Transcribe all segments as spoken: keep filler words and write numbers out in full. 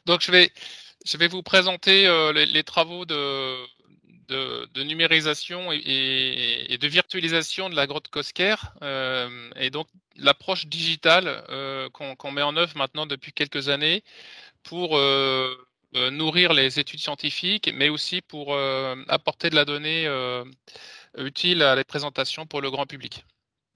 Donc je vais, je vais vous présenter euh, les, les travaux de, de, de numérisation et, et, et de virtualisation de la grotte Cosquer, euh, et donc l'approche digitale euh, qu'on qu'on met en œuvre maintenant depuis quelques années pour euh, euh, nourrir les études scientifiques, mais aussi pour euh, apporter de la donnée euh, utile à les présentations pour le grand public.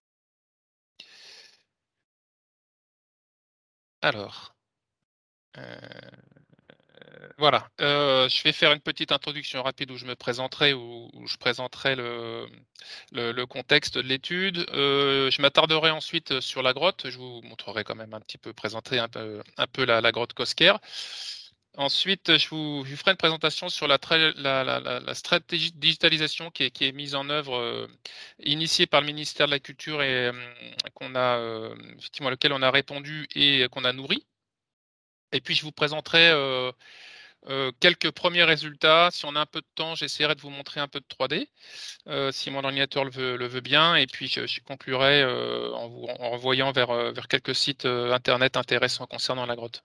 Alors, euh, voilà, euh, je vais faire une petite introduction rapide où je me présenterai, où, où je présenterai le, le, le contexte de l'étude. Euh, je m'attarderai ensuite sur la grotte. Je vous montrerai quand même un petit peu, présenter un peu, un peu la, la grotte Cosquer. Ensuite, je vous, je vous ferai une présentation sur la, la, la, la stratégie de digitalisation qui est, qui est mise en œuvre, euh, initiée par le ministère de la Culture et euh, qu'on a, euh, effectivement, à laquelle on a répondu et qu'on a nourri. Et puis, je vous présenterai euh, euh, quelques premiers résultats. Si on a un peu de temps, j'essaierai de vous montrer un peu de trois D, euh, si mon ordinateur le veut, le veut bien. Et puis, je, je conclurai euh, en vous en renvoyant vers, euh, vers quelques sites euh, Internet intéressants concernant la grotte.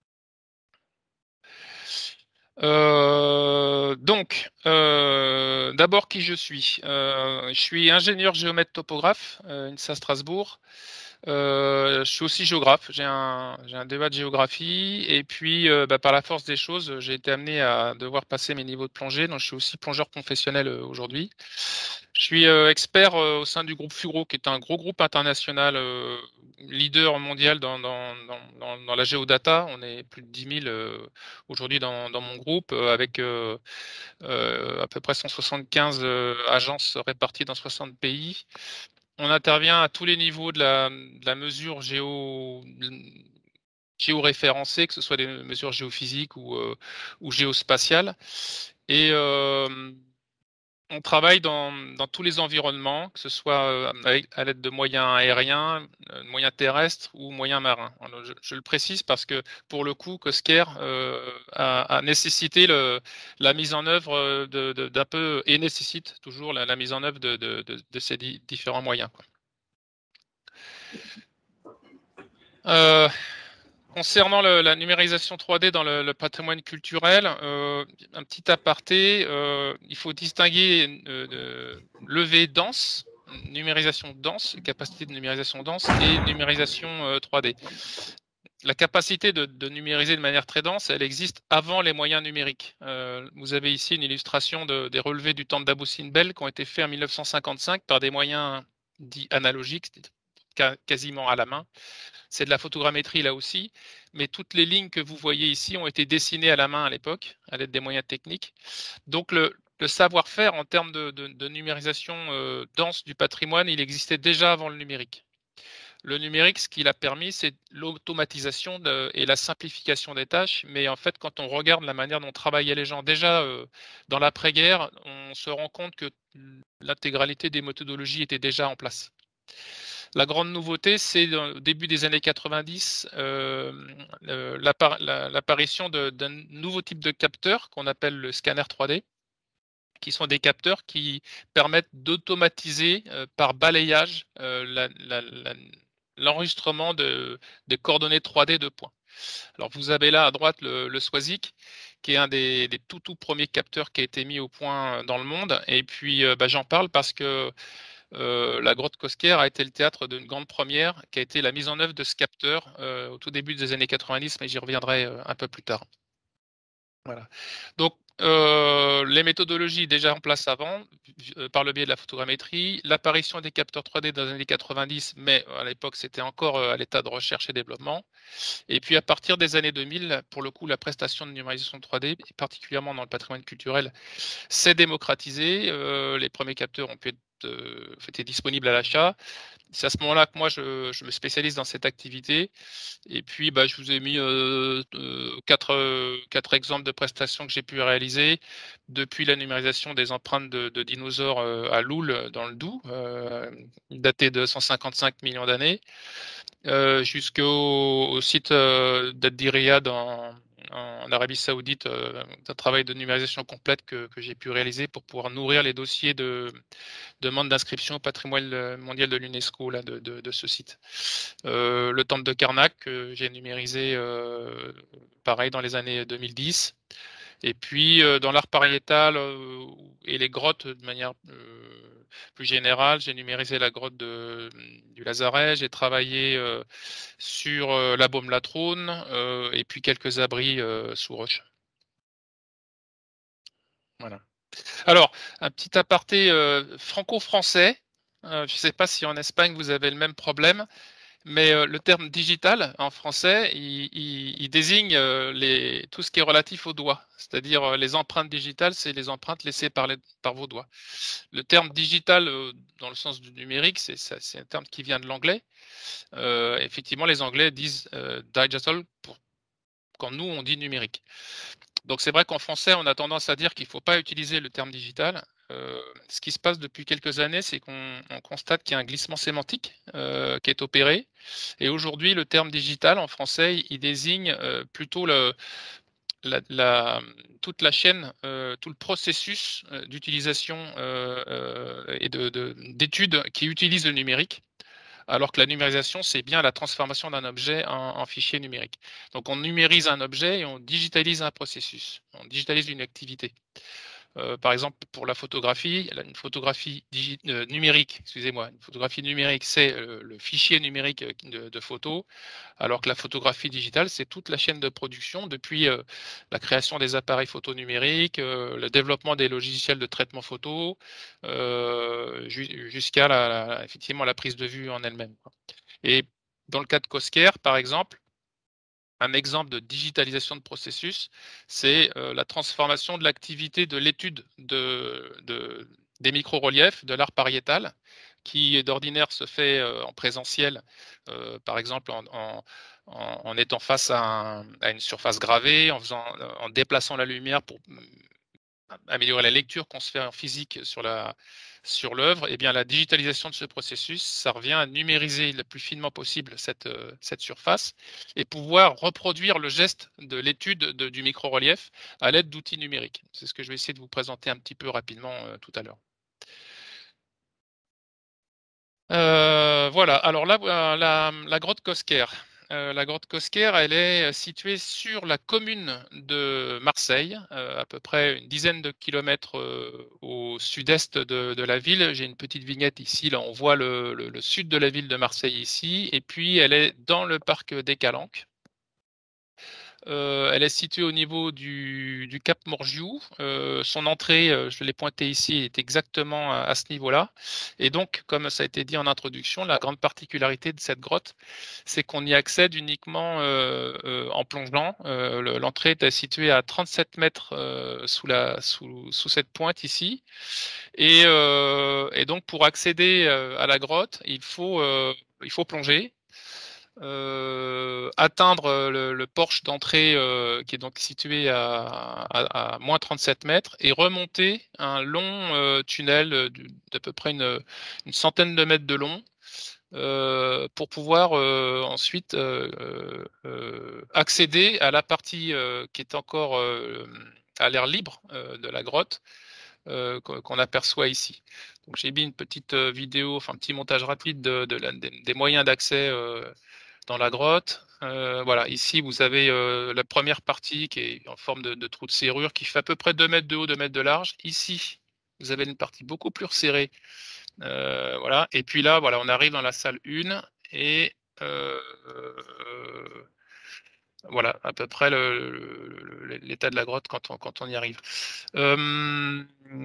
Euh, donc, euh, d'abord qui je suis. Euh, je suis ingénieur géomètre topographe, euh, INSA Strasbourg. Euh, je suis aussi géographe. J'ai un, j'ai un D E A de géographie. Et puis, euh, bah, par la force des choses, j'ai été amené à devoir passer mes niveaux de plongée. Donc, je suis aussi plongeur professionnel euh, aujourd'hui. Je suis euh, expert euh, au sein du groupe Fugro, qui est un gros groupe international, euh, leader mondial dans, dans, dans, dans la géodata. On est plus de dix mille euh, aujourd'hui dans, dans mon groupe, euh, avec euh, euh, à peu près cent soixante-quinze euh, agences réparties dans soixante pays. On intervient à tous les niveaux de la, de la mesure géo, géoréférencée, que ce soit des mesures géophysiques ou, euh, ou géospatiales. Et euh, on travaille dans, dans tous les environnements, que ce soit euh, avec, à l'aide de moyens aériens, euh, moyens terrestres ou moyens marins. Alors, je, je le précise parce que pour le coup, Cosquer euh, a, a nécessité le, la mise en œuvre de, de, d'un peu, et nécessite toujours la, la mise en œuvre de, de, de, de ces di- différents moyens, quoi. Euh, Concernant le, la numérisation trois D dans le, le patrimoine culturel, euh, un petit aparté, euh, il faut distinguer euh, de levée dense, numérisation dense, capacité de numérisation dense et numérisation euh, trois D. La capacité de, de, numériser de manière très dense, elle existe avant les moyens numériques. Euh, vous avez ici une illustration de, des relevés du temple d'Abou Simbel qui ont été faits en mille neuf cent cinquante-cinq par des moyens dits analogiques, quasiment à la main. C'est de la photogrammétrie là aussi, mais toutes les lignes que vous voyez ici ont été dessinées à la main à l'époque, à l'aide des moyens techniques. Donc le, le savoir-faire en termes de, de, de numérisation euh, dense du patrimoine, il existait déjà avant le numérique. Le numérique, ce qu'il a permis, c'est l'automatisation et la simplification des tâches. Mais en fait, quand on regarde la manière dont travaillaient les gens déjà euh, dans l'après-guerre, on se rend compte que l'intégralité des méthodologies était déjà en place. La grande nouveauté, c'est au début des années quatre-vingt-dix, euh, euh, l'apparition d'un nouveau type de capteur qu'on appelle le scanner trois D, qui sont des capteurs qui permettent d'automatiser euh, par balayage euh, l'enregistrement de, de coordonnées trois D de points. Alors vous avez là à droite le, le SWASIC, qui est un des, des tout tout premiers capteurs qui a été mis au point dans le monde. Et puis euh, bah, j'en parle parce que euh, la grotte Cosquer a été le théâtre d'une grande première, qui a été la mise en œuvre de ce capteur euh, au tout début des années quatre-vingt-dix, mais j'y reviendrai euh, un peu plus tard. Voilà. Donc, euh, les méthodologies déjà en place avant, euh, par le biais de la photogrammétrie, l'apparition des capteurs trois D dans les années quatre-vingt-dix, mais à l'époque c'était encore euh, à l'état de recherche et développement. Et puis à partir des années deux mille, pour le coup, la prestation de numérisation trois D, particulièrement dans le patrimoine culturel, s'est démocratisée. Euh, les premiers capteurs ont pu être euh, étaient disponibles à l'achat. C'est à ce moment-là que moi je, je, me spécialise dans cette activité. Et puis bah, je vous ai mis euh, euh, quatre, euh, quatre exemples de prestations que j'ai pu réaliser, depuis la numérisation des empreintes de, de dinosaures euh, à Loul dans le Doubs, euh, datées de cent cinquante-cinq millions d'années, euh, jusqu'au au site euh, d'Ad Diriyah dans, en Arabie Saoudite, euh, un travail de numérisation complète que, que j'ai pu réaliser pour pouvoir nourrir les dossiers de demande d'inscription au patrimoine mondial de l'UNESCO là, de, de, de ce site. Euh, le temple de Karnak, que j'ai numérisé euh, pareil dans les années deux mille dix. Et puis euh, dans l'art pariétal euh, et les grottes de manière euh, plus générale, j'ai numérisé la grotte de, du Lazaret, j'ai travaillé euh, sur euh, la Baume Latrône euh, et puis quelques abris euh, sous roche. Voilà. Alors, un petit aparté euh, franco-français. Euh, je ne sais pas si en Espagne vous avez le même problème. Mais euh, le terme digital en français, il, il, il désigne euh, les, tout ce qui est relatif aux doigts. C'est-à-dire euh, les empreintes digitales, c'est les empreintes laissées par, les, par vos doigts. Le terme digital, euh, dans le sens du numérique, c'est, c'est un terme qui vient de l'anglais. Euh, effectivement, les Anglais disent euh, digital pour, quand nous, on dit numérique. Donc c'est vrai qu'en français, on a tendance à dire qu'il ne faut pas utiliser le terme digital. Euh, ce qui se passe depuis quelques années, c'est qu'on constate qu'il y a un glissement sémantique euh, qui est opéré. Et aujourd'hui, le terme digital en français, il désigne euh, plutôt le, la, la, toute la chaîne, euh, tout le processus euh, d'utilisation euh, euh, et d'études de, de, qui utilise le numérique. Alors que la numérisation, c'est bien la transformation d'un objet en, en fichier numérique. Donc on numérise un objet et on digitalise un processus, on digitalise une activité. Euh, par exemple, pour la photographie, une photographie digi euh, numérique, excusez-moi, une photographie numérique, c'est euh, le fichier numérique de, de photos, alors que la photographie digitale, c'est toute la chaîne de production, depuis euh, la création des appareils photo numériques, euh, le développement des logiciels de traitement photo, euh, jusqu'à la, la, effectivement la prise de vue en elle-même. Et dans le cas de Cosquer, par exemple, un exemple de digitalisation de processus, c'est euh, la transformation de l'activité de l'étude de, de, des micro-reliefs, de l'art pariétal, qui d'ordinaire se fait euh, en présentiel, euh, par exemple en, en, en, étant face à, un, à une surface gravée, en, faisant, en déplaçant la lumière pour améliorer la lecture qu'on se fait en physique sur la sur l'œuvre. Et bien la digitalisation de ce processus, ça revient à numériser le plus finement possible cette cette surface et pouvoir reproduire le geste de l'étude du micro-relief à l'aide d'outils numériques. C'est ce que je vais essayer de vous présenter un petit peu rapidement euh, tout à l'heure. Euh, voilà, alors là, la, la grotte Cosquer. Euh, la grotte Cosquer, elle est située sur la commune de Marseille, euh, à peu près une dizaine de kilomètres euh, au sud-est de, de, la ville. J'ai une petite vignette ici, là on voit le, le, le sud de la ville de Marseille ici, et puis elle est dans le parc des Calanques. Euh, elle est située au niveau du, du Cap Morgiou. Euh, son entrée, euh, je l'ai pointé ici, est exactement à, à ce niveau-là. Et donc, comme ça a été dit en introduction, la grande particularité de cette grotte, c'est qu'on y accède uniquement euh, euh, en plongeant. Euh, L'entrée est située à trente-sept mètres euh, sous, la, sous, sous cette pointe ici. Et, euh, et donc, pour accéder euh, à la grotte, il faut, euh, il faut plonger. Euh, atteindre le, le porche d'entrée euh, qui est donc situé à, à, à moins trente-sept mètres et remonter un long euh, tunnel d'à peu près une, une centaine de mètres de long euh, pour pouvoir euh, ensuite euh, euh, accéder à la partie euh, qui est encore euh, à l'air libre euh, de la grotte euh, qu'on aperçoit ici. Donc j'ai mis une petite vidéo, enfin un petit montage rapide de, de la, des, des moyens d'accès euh, dans la grotte. Euh, voilà, ici vous avez euh, la première partie qui est en forme de, de trou de serrure qui fait à peu près deux mètres de haut, deux mètres de large. Ici, vous avez une partie beaucoup plus resserrée. Euh, voilà, et puis là, voilà, on arrive dans la salle un et euh, euh, voilà à peu près l'état de la grotte quand on, quand on y arrive. Euh,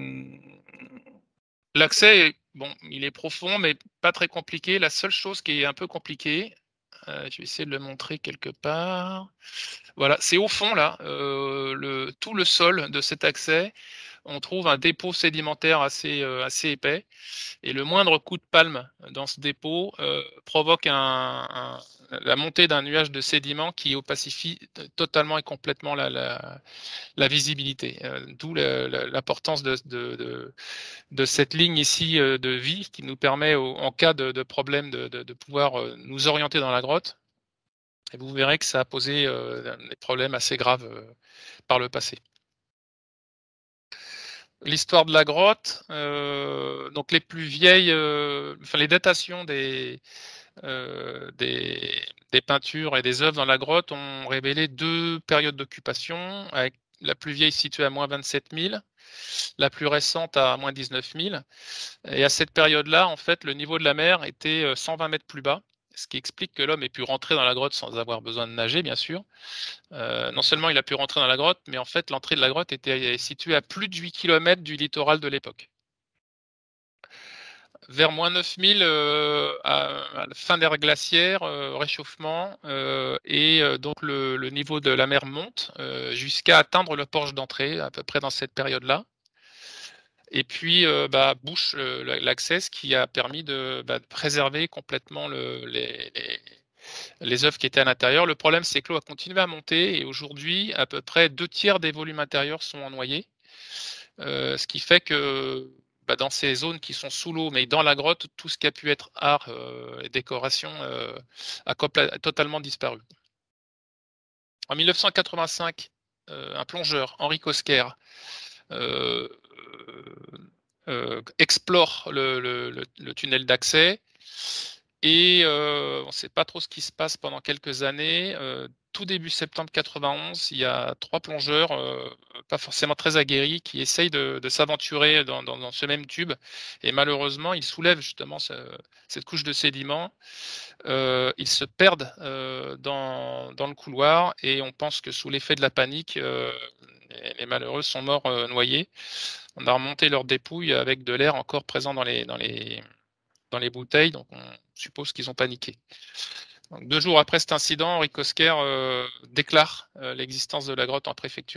L'accès, bon, il est profond, mais pas très compliqué. La seule chose qui est un peu compliquée, euh, je vais essayer de le montrer quelque part. Voilà, c'est au fond là, euh, le, tout le sol de cet accès. On trouve un dépôt sédimentaire assez, euh, assez épais. Et le moindre coup de palme dans ce dépôt euh, provoque un, un, la montée d'un nuage de sédiments qui opacifie totalement et complètement la, la, la visibilité. Euh, D'où l'importance de, de, de, de cette ligne ici euh, de vie qui nous permet, au, en cas de, de problème, de, de, de pouvoir euh, nous orienter dans la grotte Et vous verrez que ça a posé euh, des problèmes assez graves euh, par le passé. L'histoire de la grotte, euh, donc les plus vieilles, euh, enfin les datations des, euh, des, des peintures et des œuvres dans la grotte ont révélé deux périodes d'occupation, avec la plus vieille située à moins vingt-sept mille, la plus récente à moins dix-neuf mille. Et à cette période-là, en fait, le niveau de la mer était cent vingt mètres plus bas, ce qui explique que l'homme ait pu rentrer dans la grotte sans avoir besoin de nager, bien sûr. Euh, non seulement il a pu rentrer dans la grotte, mais en fait, l'entrée de la grotte était située à plus de huit kilomètres du littoral de l'époque. Vers moins neuf mille, euh, à, à la fin d'ère glaciaire, euh, réchauffement, euh, et euh, donc le, le, niveau de la mer monte euh, jusqu'à atteindre le porche d'entrée, à peu près dans cette période-là. Et puis, euh, bah, bouche euh, l'accès, ce qui a permis de, bah, de préserver complètement le, les, les, les œuvres qui étaient à l'intérieur. Le problème, c'est que l'eau a continué à monter et aujourd'hui, à peu près deux tiers des volumes intérieurs sont noyés. Euh, ce qui fait que bah, dans ces zones qui sont sous l'eau, mais dans la grotte, tout ce qui a pu être art euh, et décoration euh, a totalement disparu. En mille neuf cent quatre-vingt-cinq, euh, un plongeur, Henri Cosquer, euh, euh, explore le, le, le, le tunnel d'accès et euh, on ne sait pas trop ce qui se passe pendant quelques années. Euh, tout début septembre quatre-vingt-onze, il y a trois plongeurs, euh, pas forcément très aguerris, qui essayent de, de s'aventurer dans, dans, dans ce même tube. Et malheureusement, ils soulèvent justement ce, cette couche de sédiments. Euh, ils se perdent euh, dans, dans le couloir et on pense que sous l'effet de la panique, euh, les, les malheureux sont morts euh, noyés. On a remonté leurs dépouilles avec de l'air encore présent dans les, dans les, dans les bouteilles, donc on suppose qu'ils ont paniqué. Donc, deux jours après cet incident, Henri Cosquer euh, déclare euh, l'existence de la grotte en préfecture.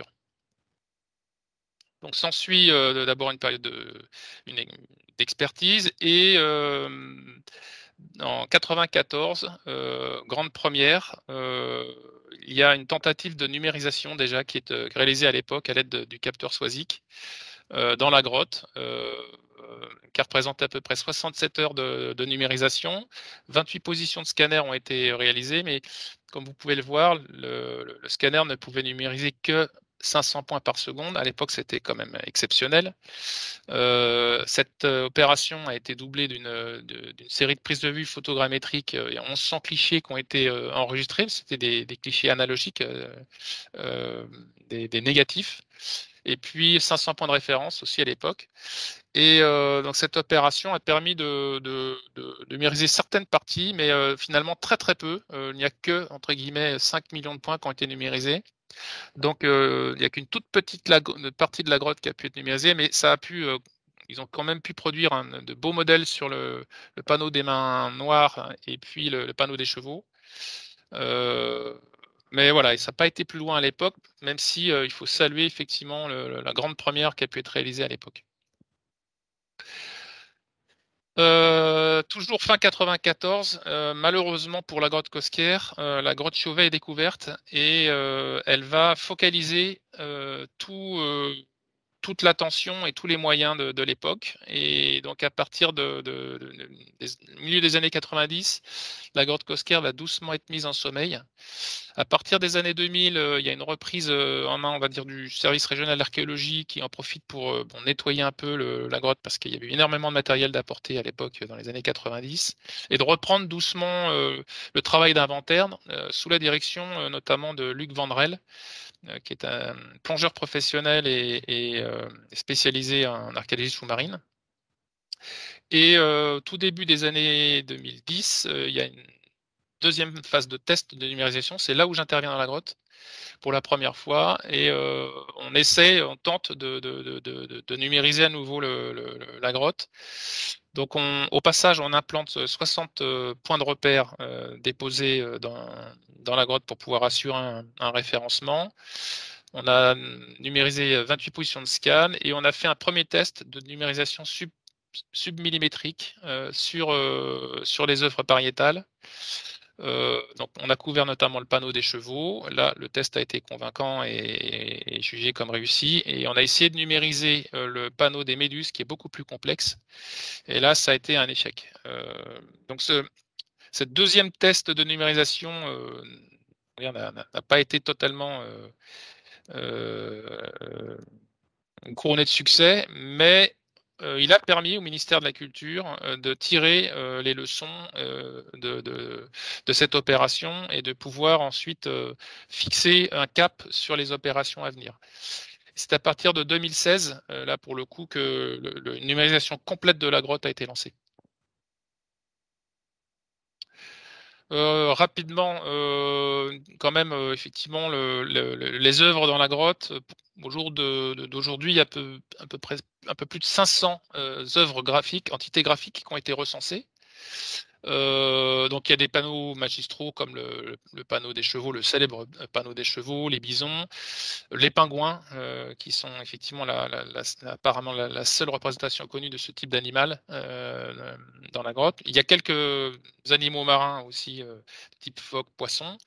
Donc s'ensuit euh, d'abord une période d'expertise et euh, en quatre-vingt-quatorze, euh, grande première, euh, il y a une tentative de numérisation déjà qui est euh, réalisée à l'époque à l'aide du capteur SWASIC euh, dans la grotte, euh, qui représente à peu près soixante-sept heures de, de numérisation. vingt-huit positions de scanner ont été réalisées, mais comme vous pouvez le voir, le, le, le scanner ne pouvait numériser que cinq cents points par seconde. À l'époque, c'était quand même exceptionnel. Euh, cette euh, opération a été doublée d'une série de prises de vue photogrammétriques. Il y a onze cents clichés qui ont été euh, enregistrés. C'était des, des clichés analogiques, euh, euh, des, des négatifs. Et puis cinq cents points de référence aussi à l'époque. Et euh, donc cette opération a permis de, de, de, de numériser certaines parties, mais euh, finalement très très peu. Euh, il n'y a que, entre guillemets, cinq millions de points qui ont été numérisés. Donc euh, il n'y a qu'une toute petite la, partie de la grotte qui a pu être numérisée, mais ça a pu, euh, ils ont quand même pu produire un, de beaux modèles sur le, le panneau des mains noires et puis le, le panneau des chevaux. Euh, mais voilà, et ça n'a pas été plus loin à l'époque, même si euh, il faut saluer effectivement le, la grande première qui a pu être réalisée à l'époque. Euh, toujours fin quatre-vingt-quatorze, euh, malheureusement pour la grotte Cosquer, euh, la grotte Chauvet est découverte et euh, elle va focaliser euh, tout, euh, toute l'attention et tous les moyens de, de l'époque. Et donc à partir de, de, de, de des, milieu des années quatre-vingt-dix, la grotte Cosquer va doucement être mise en sommeil. À partir des années deux mille, euh, il y a une reprise euh, en main, on va dire, du service régional d'archéologie qui en profite pour euh, bon, nettoyer un peu le, la grotte parce qu'il y avait énormément de matériel d'apporter à l'époque dans les années quatre-vingt-dix et de reprendre doucement euh, le travail d'inventaire euh, sous la direction euh, notamment de Luc Vandrel, euh, qui est un plongeur professionnel et, et euh, spécialisé en archéologie sous-marine. Et euh, tout début des années deux mille dix, euh, il y a une deuxième phase de test de numérisation. C'est là où j'interviens dans la grotte pour la première fois et euh, on essaie, on tente de, de, de, de, de numériser à nouveau le, le, la grotte. Donc on, au passage, on implante soixante euh, points de repère euh, déposés dans, dans la grotte pour pouvoir assurer un, un référencement. On a numérisé vingt-huit positions de scan et on a fait un premier test de numérisation sub, submillimétrique euh, sur, euh, sur les œuvres pariétales. Euh, donc on a couvert notamment le panneau des chevaux. Là, le test a été convaincant et, et jugé comme réussi. Et on a essayé de numériser euh, le panneau des méduses, qui est beaucoup plus complexe. Et là, ça a été un échec. Euh, donc ce, cette deuxième test de numérisation euh, n'a n'a pas été totalement euh, euh, couronné de succès, mais euh, il a permis au ministère de la Culture euh, de tirer euh, les leçons euh, de, de, de cette opération et de pouvoir ensuite euh, fixer un cap sur les opérations à venir. C'est à partir de deux mille seize, euh, là pour le coup, que le, le, une numérisation complète de la grotte a été lancée. Euh, rapidement, euh, quand même, euh, effectivement, le, le, les œuvres dans la grotte, au jour d'aujourd'hui, il y a peu, à peu près un peu plus de cinq cents euh, œuvres graphiques, entités graphiques qui ont été recensées. Euh, donc il y a des panneaux magistraux comme le, le panneau des chevaux, le célèbre panneau des chevaux, les bisons, les pingouins, euh, qui sont effectivement la, la, la, apparemment la, la seule représentation connue de ce type d'animal euh, dans la grotte. Il y a quelques animaux marins aussi, euh, type phoque, poisson.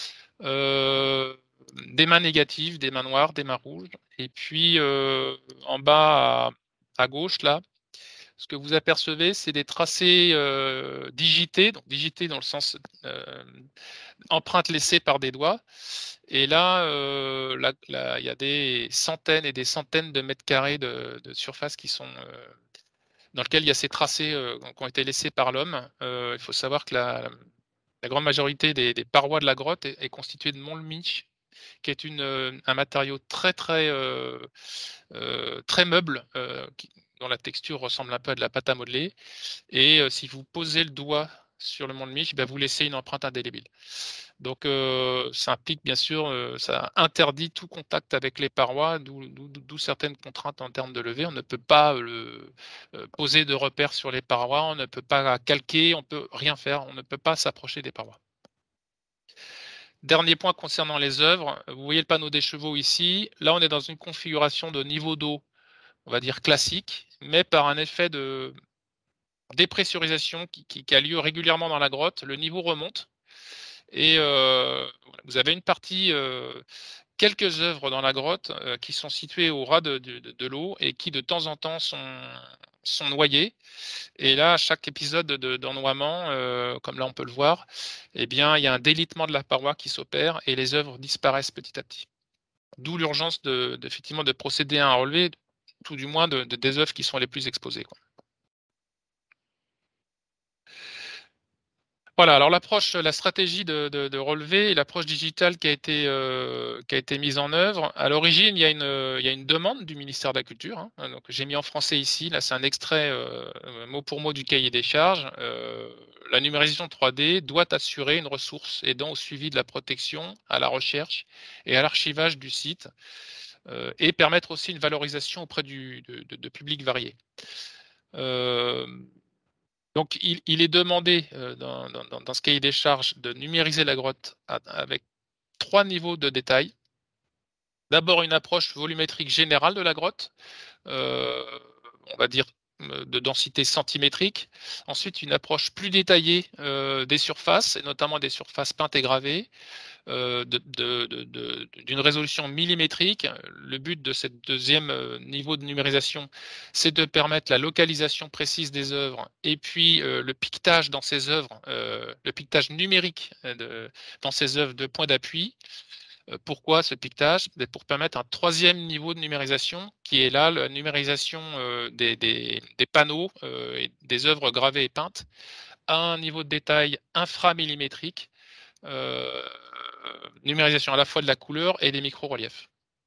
Euh, des mains négatives, des mains noires, des mains rouges. Et puis euh, en bas à, à gauche, là, ce que vous apercevez, c'est des tracés euh, digités, donc digités dans le sens euh, empreintes laissées par des doigts. Et là, euh, là, là, il y a des centaines et des centaines de mètres carrés de, de surface qui sont euh, dans lesquels il y a ces tracés euh, qui ont été laissés par l'homme. Euh, il faut savoir que la, la grande majorité des, des, parois de la grotte est, est constituée de montles-miches, qui est une, un matériau très très euh, euh, très meuble, euh, qui, dont la texture ressemble un peu à de la pâte à modeler. Et euh, si vous posez le doigt sur le montle-miche, ben, vous laissez une empreinte indélébile. Donc euh, ça implique bien sûr, euh, ça interdit tout contact avec les parois, d'où certaines contraintes en termes de levée. On ne peut pas le, euh, poser de repères sur les parois, on ne peut pas calquer, on ne peut rien faire, on ne peut pas s'approcher des parois. Dernier point concernant les œuvres, vous voyez le panneau des chevaux ici. Là, on est dans une configuration de niveau d'eau, on va dire classique, mais par un effet de dépressurisation qui, qui, qui a lieu régulièrement dans la grotte, le niveau remonte. Et euh, vous avez une partie, euh, quelques œuvres dans la grotte euh, qui sont situées au ras de, de, de l'eau et qui de temps en temps sont, sont noyées. Et là, à chaque épisode d'ennoiement, de, euh, comme là on peut le voir, eh bien, il y a un délitement de la paroi qui s'opère et les œuvres disparaissent petit à petit. D'où l'urgence de, de, effectivement, de procéder à un relevé, tout du moins de, de, des œuvres qui sont les plus exposées, quoi. Voilà, alors l'approche, la stratégie de, de, de relevé et l'approche digitale qui a été euh, qui a été mise en œuvre. À l'origine, il y a une il y a une demande du ministère de la Culture. Hein, donc j'ai mis en français ici. Là, c'est un extrait euh, mot pour mot du cahier des charges. Euh, la numérisation trois D doit assurer une ressource aidant au suivi de la protection, à la recherche et à l'archivage du site, euh, et permettre aussi une valorisation auprès du de, de, de publics variés. Euh, Donc, il, il est demandé euh, dans, dans, dans ce cahier des charges de numériser la grotte à- avec trois niveaux de détail. D'abord, une approche volumétrique générale de la grotte, euh, on va dire euh, de densité centimétrique. Ensuite, une approche plus détaillée euh, des surfaces, et notamment des surfaces peintes et gravées, euh, de, de, de, d'une résolution millimétrique. Le but de ce deuxième niveau de numérisation, c'est de permettre la localisation précise des œuvres et puis euh, le piquetage dans ces œuvres, euh, le piquetage numérique de, dans ces œuvres de point d'appui. Euh, pourquoi ce piquetage? Pour permettre un troisième niveau de numérisation qui est là la numérisation euh, des, des, des, panneaux euh, et des œuvres gravées et peintes à un niveau de détail inframillimétrique. Euh, numérisation à la fois de la couleur et des micro-reliefs.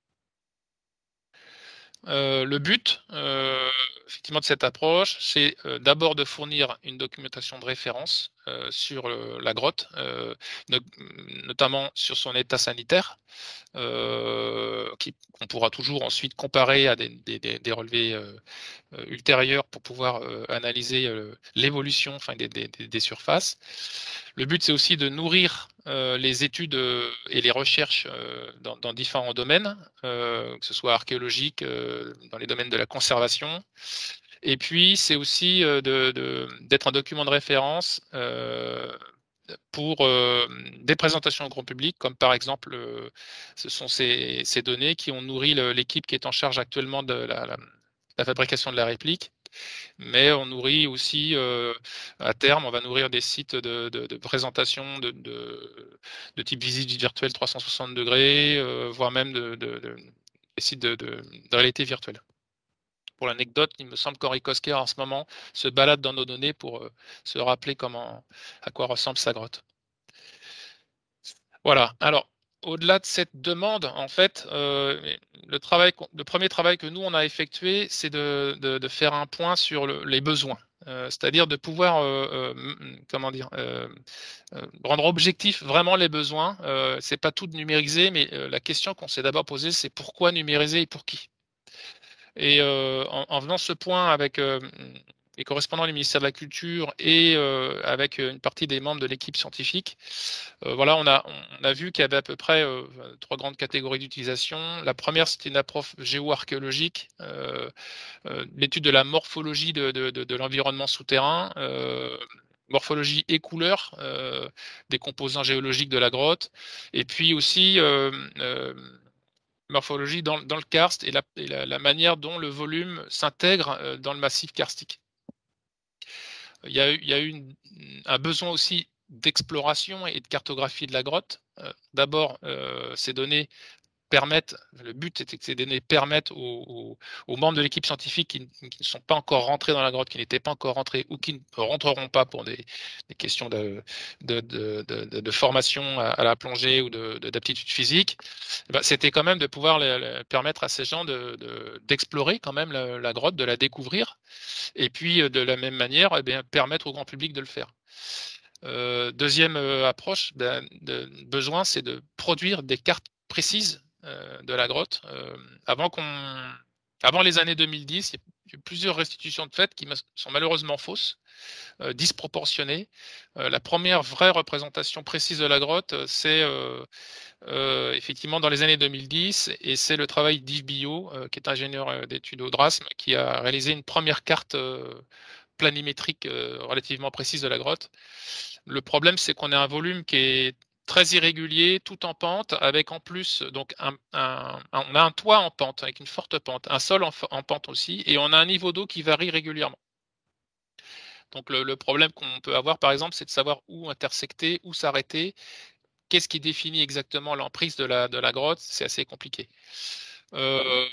Euh, le but, euh, effectivement, de cette approche, c'est euh, d'abord de fournir une documentation de référence euh, sur le, la grotte, euh, no notamment sur son état sanitaire, euh, qu'on pourra toujours ensuite comparer à des, des, des relevés euh, ultérieurs pour pouvoir euh, analyser euh, l'évolution, enfin, des, des, des, surfaces. Le but, c'est aussi de nourrir euh, les études euh, et les recherches euh, dans, dans différents domaines, euh, que ce soit archéologique, euh, dans les domaines de la conservation. Et puis, c'est aussi euh, d'être un document de référence euh, pour euh, des présentations au grand public, comme par exemple, euh, ce sont ces, ces données qui ont nourri l'équipe qui est en charge actuellement de la, la, la fabrication de la réplique. mais on nourrit aussi, euh, à terme, on va nourrir des sites de, de, de présentation de, de, de type visite virtuelle trois cent soixante degrés, euh, voire même de, de, de, des sites de, de, de réalité virtuelle. Pour l'anecdote, il me semble qu'Henri Kosker en ce moment se balade dans nos données pour euh, se rappeler comment, à quoi ressemble sa grotte. Voilà. Alors, au-delà de cette demande, en fait, euh, le, travail, le premier travail que nous, on a effectué, c'est de, de, de faire un point sur le, les besoins. Euh, c'est-à-dire de pouvoir, euh, euh, comment dire, euh, euh, rendre objectif vraiment les besoins. Euh, c'est pas tout de numériser, mais euh, la question qu'on s'est d'abord posée, c'est pourquoi numériser et pour qui. Et euh, en, en venant ce point avec euh, les correspondants du ministère de la Culture et euh, avec une partie des membres de l'équipe scientifique, euh, voilà, on a, on a vu qu'il y avait à peu près euh, trois grandes catégories d'utilisation. La première, c'était une approche géo-archéologique, euh, euh, l'étude de la morphologie de, de, de, de l'environnement souterrain, euh, morphologie et couleur euh, des composants géologiques de la grotte, et puis aussi euh, euh, morphologie dans, dans le karst et, la, et la, la, manière dont le volume s'intègre euh, dans le massif karstique. Il y a eu, il y a eu une, un besoin aussi d'exploration et de cartographie de la grotte. Euh, D'abord, euh, ces données permettent, le but c'était que ces données permettent aux, aux, aux membres de l'équipe scientifique qui, qui ne sont pas encore rentrés dans la grotte, qui n'étaient pas encore rentrés ou qui ne rentreront pas pour des, des questions de, de, de, de, de formation à, à la plongée ou d'aptitude physique, ben, c'était quand même de pouvoir les, les permettre à ces gens d'explorer de, de, quand même la, la grotte, de la découvrir, et puis de la même manière, eh bien, permettre au grand public de le faire. Euh, deuxième euh, approche, ben, de, besoin, c'est de produire des cartes précises euh, de la grotte. Euh, avant, qu'on, avant les années deux mille dix, il y a eu plusieurs restitutions de fait qui sont malheureusement fausses, euh, disproportionnées. Euh, la première vraie représentation précise de la grotte, c'est euh, euh, effectivement dans les années deux mille dix, et c'est le travail d'Yves Billot, euh, qui est ingénieur d'études au Drasm, qui a réalisé une première carte euh, planimétrique euh, relativement précise de la grotte. Le problème, c'est qu'on a un volume qui est très irrégulier, tout en pente, avec en plus, donc un, un, un, on a un toit en pente, avec une forte pente, un sol en, en pente aussi, et on a un niveau d'eau qui varie régulièrement. Donc le, le problème qu'on peut avoir, par exemple, c'est de savoir où intersecter, où s'arrêter, qu'est-ce qui définit exactement l'emprise de la, de la grotte, c'est assez compliqué. Euh,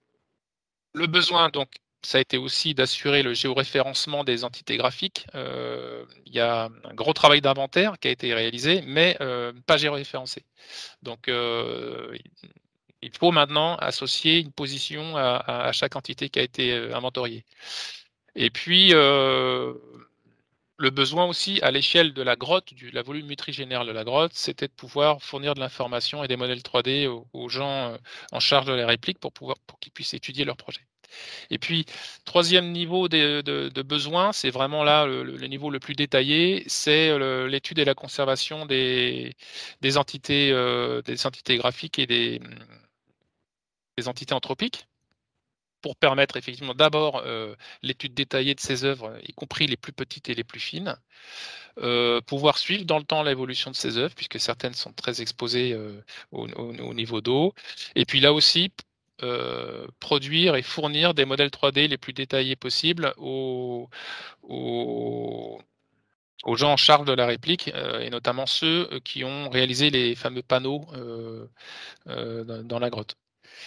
le besoin, donc, ça a été aussi d'assurer le géoréférencement des entités graphiques. Euh, il y a un gros travail d'inventaire qui a été réalisé, mais euh, pas géoréférencé. Donc, euh, il faut maintenant associer une position à, à chaque entité qui a été inventoriée. Et puis, euh, le besoin aussi, à l'échelle de la grotte, de la volumétrie générale de la grotte, c'était de pouvoir fournir de l'information et des modèles trois D aux, aux gens en charge de la réplique pour, pouvoir, pour qu'ils puissent étudier leur projet. Et puis, troisième niveau de, de, de besoin, c'est vraiment là le, le, niveau le plus détaillé, c'est l'étude et la conservation des, des, entités, euh, des entités graphiques et des, des entités anthropiques, pour permettre effectivement d'abord euh, l'étude détaillée de ces œuvres, y compris les plus petites et les plus fines, euh, pouvoir suivre dans le temps l'évolution de ces œuvres, puisque certaines sont très exposées euh, au, au, au niveau d'eau, et puis là aussi, Euh, produire et fournir des modèles trois D les plus détaillés possibles aux, aux, aux gens en charge de la réplique, euh, et notamment ceux qui ont réalisé les fameux panneaux euh, euh, dans, dans la grotte.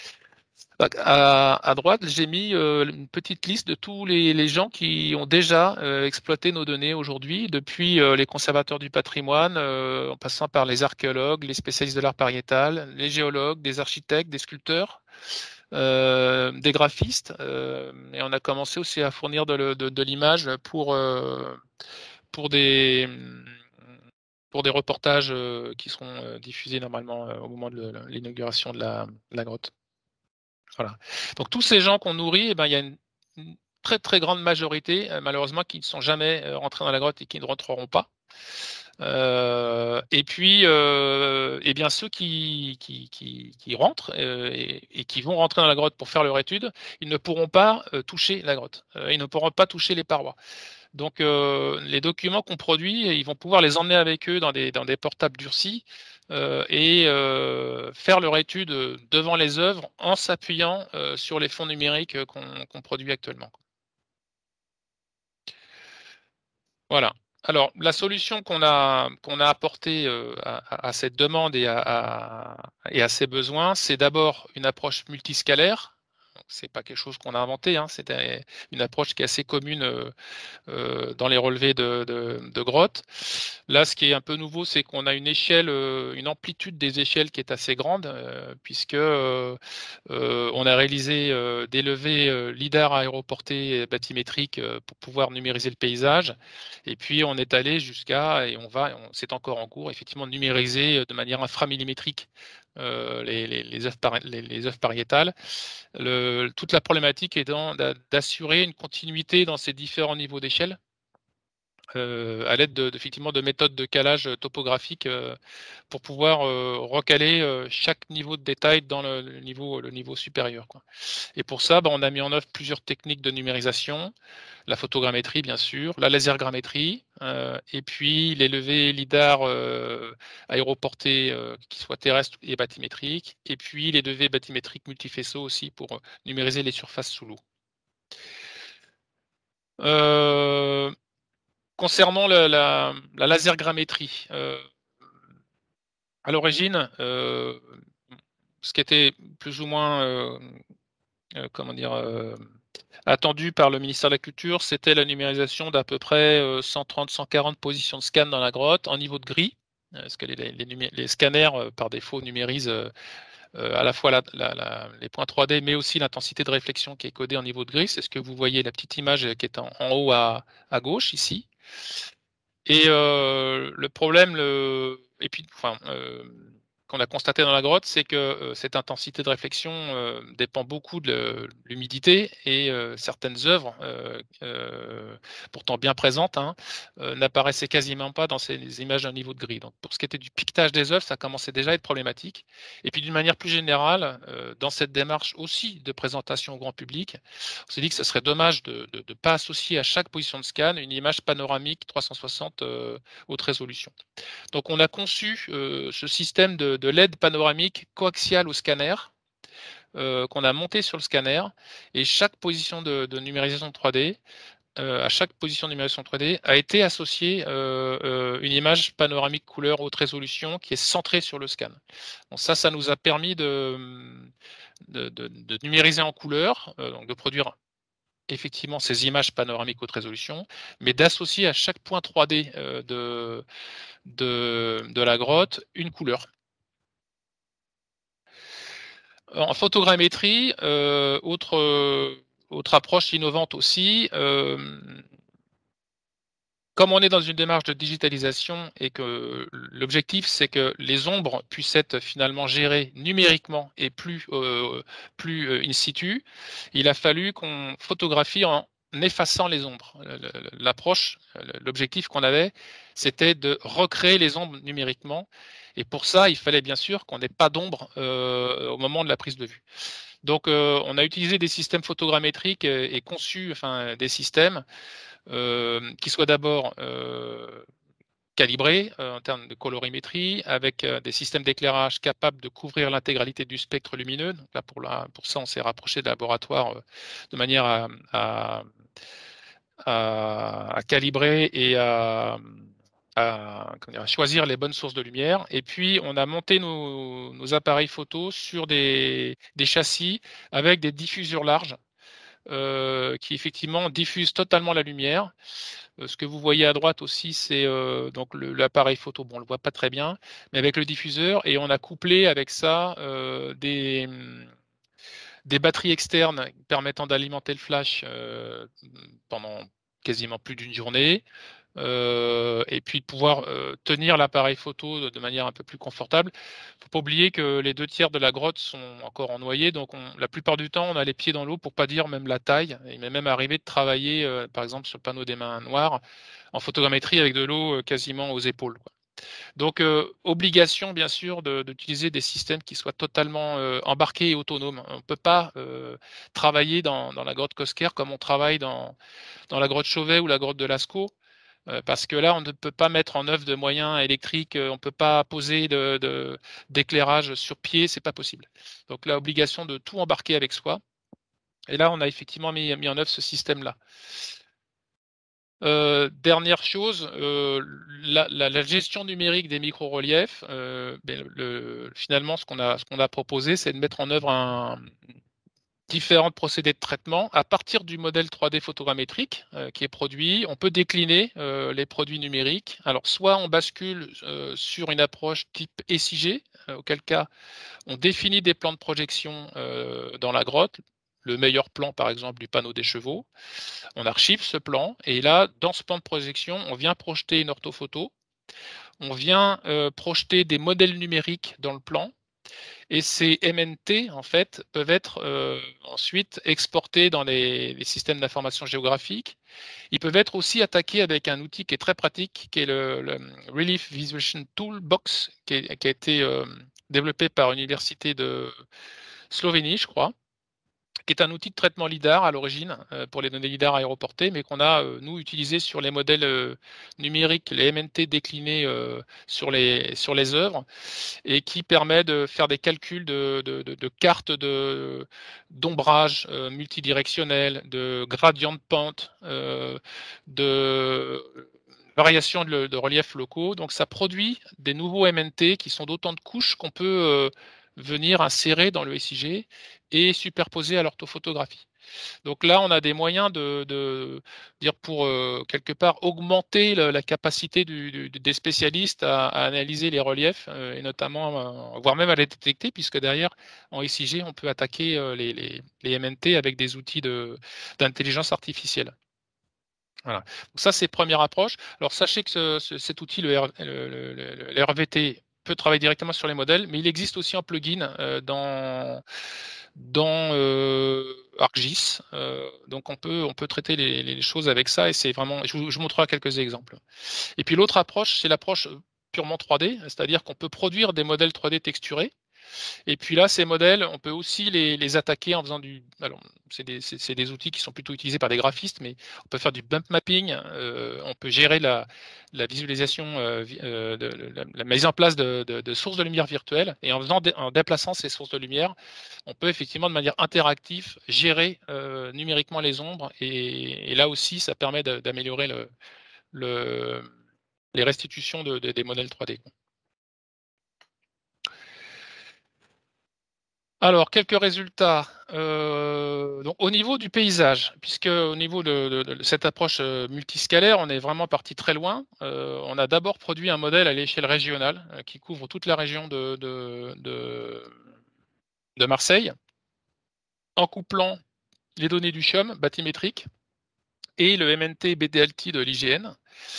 À, à droite, j'ai mis euh, une petite liste de tous les, les gens qui ont déjà euh, exploité nos données aujourd'hui, depuis euh, les conservateurs du patrimoine, euh, en passant par les archéologues, les spécialistes de l'art pariétal, les géologues, des architectes, des sculpteurs, euh, des graphistes, euh, et on a commencé aussi à fournir de, de, de l'image pour, euh, pour, des, pour des reportages euh, qui seront euh, diffusés normalement euh, au moment de l'inauguration de la, de la grotte. Voilà. Donc tous ces gens qu'on nourrit, eh ben, il y a une, une très très grande majorité, euh, malheureusement, qui ne sont jamais euh, rentrés dans la grotte et qui ne rentreront pas. Euh, et puis, euh, eh bien, ceux qui, qui, qui, qui rentrent euh, et, et qui vont rentrer dans la grotte pour faire leur étude, ils ne pourront pas euh, toucher la grotte. Euh, ils ne pourront pas toucher les parois. Donc, euh, les documents qu'on produit, ils vont pouvoir les emmener avec eux dans des, dans des portables durcis euh, et euh, faire leur étude devant les œuvres en s'appuyant euh, sur les fonds numériques qu'on qu'on produit actuellement. Voilà. Alors, la solution qu'on a qu'on a apportée euh, à, à cette demande et à, à- et à ces besoins, c'est d'abord une approche multiscalaire. Donc, c'est pas quelque chose qu'on a inventé, hein, c'est un- une approche qui est assez commune euh, euh, dans les relevés de, de, de grottes. Là, ce qui est un peu nouveau, c'est qu'on a une échelle, euh, une amplitude des échelles qui est assez grande, euh, puisque euh, euh, on a réalisé euh, des levées euh, lidar aéroportées bathymétriques euh, pour pouvoir numériser le paysage. Et puis on est allé jusqu'à, et on va, on- c'est encore en cours, effectivement, numériser euh, de manière inframillimétrique euh, les, les, les, œuvres pari- les, les œuvres pariétales. Le- toute la problématique est dans- d'a- d'assurer une continuité dans ces différents niveaux d'échelle euh, à l'aide de, effectivement, de méthodes de calage topographique euh, pour pouvoir euh, recaler euh, chaque niveau de détail dans le, le niveau, le niveau supérieur, quoi. Et pour ça, bah, on a mis en œuvre plusieurs techniques de numérisation, la photogrammétrie bien sûr, la lasergrammétrie, euh, et puis les levées lidar euh, aéroportées euh, qui soient terrestres et bathymétriques, et puis les levées bathymétriques multifaisceaux aussi pour euh, numériser les surfaces sous l'eau. Euh, concernant la, la, la lasergrammétrie, euh, à l'origine, euh, ce qui était plus ou moins, euh, euh, comment dire, euh, attendu par le ministère de la Culture, c'était la numérisation d'à peu près euh, cent trente, cent quarante positions de scan dans la grotte en niveau de gris. Euh, Parce que les, les, les, les scanners, euh, par défaut, numérisent euh, euh, à la fois la, la, la, les points trois D, mais aussi l'intensité de réflexion qui est codée en niveau de gris. C'est ce que vous voyez, la petite image qui est en, en haut à, à gauche ici. Et euh, le problème, le... et puis, enfin, euh, qu'on a constaté dans la grotte, c'est que euh, cette intensité de réflexion euh, dépend beaucoup de l'humidité et euh, certaines œuvres, euh, euh, pourtant bien présentes, hein, euh, n'apparaissaient quasiment pas dans ces images d'un niveau de gris. Donc, pour ce qui était du piquetage des œuvres, ça commençait déjà à être problématique. Et puis, d'une manière plus générale, euh, dans cette démarche aussi de présentation au grand public, on s'est dit que ce serait dommage de ne pas associer à chaque position de scan une image panoramique trois cent soixante euh, haute résolution. Donc on a conçu euh, ce système de, de L E D panoramique coaxial au scanner euh, qu'on a monté sur le scanner et chaque position de, de numérisation trois D, euh, à chaque position de numérisation trois D a été associée euh, euh, une image panoramique couleur haute résolution qui est centrée sur le scan. Donc ça, ça nous a permis de, de, de, de numériser en couleur, euh, donc de produire effectivement ces images panoramiques haute résolution, mais d'associer à chaque point trois D euh, de, de, de la grotte une couleur. En photogrammétrie, euh, autre, euh, autre approche innovante aussi, euh, comme on est dans une démarche de digitalisation et que l'objectif c'est que les ombres puissent être finalement gérées numériquement et plus, euh, plus euh, in situ, il a fallu qu'on photographie en effaçant les ombres. L'approche, l'objectif qu'on avait, c'était de recréer les ombres numériquement. Et pour ça, il fallait bien sûr qu'on n'ait pas d'ombre euh, au moment de la prise de vue. Donc, euh, on a utilisé des systèmes photogrammétriques et, et conçu, enfin, des systèmes euh, qui soient d'abord euh, calibrés euh, en termes de colorimétrie, avec euh, des systèmes d'éclairage capables de couvrir l'intégralité du spectre lumineux. Donc là, pour, la, pour ça, on s'est rapproché de laboratoires euh, de manière à, à, à, à calibrer et à, à, dire, à choisir les bonnes sources de lumière. Et puis, on a monté nos, nos appareils photo sur des, des châssis avec des diffuseurs larges euh, qui effectivement diffusent totalement la lumière. Euh, ce que vous voyez à droite aussi, c'est euh, donc l'appareil photo. Bon, on le voit pas très bien, mais avec le diffuseur, et on a couplé avec ça euh, des, des batteries externes permettant d'alimenter le flash euh, pendant quasiment plus d'une journée, euh, et puis de pouvoir euh, tenir l'appareil photo de, de manière un peu plus confortable. Il ne faut pas oublier que les deux tiers de la grotte sont encore en noyer, donc on, la plupart du temps, on a les pieds dans l'eau pour pas dire même la taille. Il m'est même arrivé de travailler, euh, par exemple, sur le panneau des mains noires, en photogrammétrie avec de l'eau euh, quasiment aux épaules, quoi. Donc, euh, obligation, bien sûr, d'utiliser des systèmes qui soient totalement euh, embarqués et autonomes. On ne peut pas euh, travailler dans, dans la grotte Cosquer comme on travaille dans, dans la grotte Chauvet ou la grotte de Lascaux, euh, parce que là, on ne peut pas mettre en œuvre de moyens électriques, euh, on ne peut pas poser de, de, d'éclairage sur pied, c'est pas possible. Donc, la obligation de tout embarquer avec soi. Et là, on a effectivement mis, mis en œuvre ce système-là. Euh, dernière chose, euh, la, la- la gestion numérique des micro-reliefs, euh, ben, le- finalement, ce qu'on a, ce qu'on a proposé, c'est de mettre en œuvre un, différents procédés de traitement. À partir du modèle trois D photogrammétrique euh, qui est produit, on peut décliner euh, les produits numériques. Alors, soit on bascule euh, sur une approche type S I G, euh, auquel cas on définit des plans de projection euh, dans la grotte, le meilleur plan, par exemple, du panneau des chevaux. On archive ce plan et là, dans ce plan de projection, on vient projeter une orthophoto. On vient euh, projeter des modèles numériques dans le plan et ces M N T, en fait, peuvent être euh, ensuite exportés dans les, les systèmes d'information géographique. Ils peuvent être aussi attaqués avec un outil qui est très pratique, qui est le, le Relief Visualization Toolbox, qui, est, qui a été euh, développé par l'université de Slovénie, je crois, qui est un outil de traitement lidar à l'origine euh, pour les données lidar aéroportées, mais qu'on a, euh, nous, utilisé sur les modèles euh, numériques, les M N T déclinés euh, sur, les, sur les œuvres, et qui permet de faire des calculs de, de, de, de cartes de, d'ombrage euh, multidirectionnel, de gradient de pente, euh, de variation de, de reliefs locaux. Donc ça produit des nouveaux M N T qui sont d'autant de couches qu'on peut euh, venir insérer dans le S I G et superposer à l'orthophotographie. Donc là, on a des moyens de, de dire pour euh, quelque part augmenter la, la capacité du, du, des spécialistes à, à analyser les reliefs euh, et notamment, euh, voire même à les détecter, puisque derrière, en S I G, on peut attaquer euh, les, les, les M N T avec des outils de, d'intelligence artificielle. Voilà. Donc ça, c'est première approche. Alors sachez que ce, ce, cet outil, le, R, le, le, le R V T, peut travailler directement sur les modèles, mais il existe aussi en plugin euh, dans, dans euh, ArcGIS. Euh, donc on peut, on peut traiter les, les choses avec ça et c'est vraiment. Je vous, je vous montrerai quelques exemples. Et puis l'autre approche, c'est l'approche purement trois D, c'est-à-dire qu'on peut produire des modèles trois D texturés. Et puis là, ces modèles, on peut aussi les, les attaquer en faisant du. Alors, c'est des, c'est des outils qui sont plutôt utilisés par des graphistes, mais on peut faire du bump mapping, euh, on peut gérer la, la visualisation, euh, euh, de, la, la, mise en place de, de, de, sources de lumière virtuelles. Et en, faisant, en déplaçant ces sources de lumière, on peut effectivement de manière interactive gérer euh, numériquement les ombres. Et, et, là aussi, ça permet d'améliorer le, le, les restitutions de, de, des modèles trois D. Alors, quelques résultats. Euh, donc, au niveau du paysage, puisque au niveau de, de, de cette approche euh, multiscalaire, on est vraiment parti très loin. Euh, on a d'abord produit un modèle à l'échelle régionale euh, qui couvre toute la région de, de, de, de Marseille, en couplant les données du CHUM bathymétrique et le M N T B D L T de l'I G N.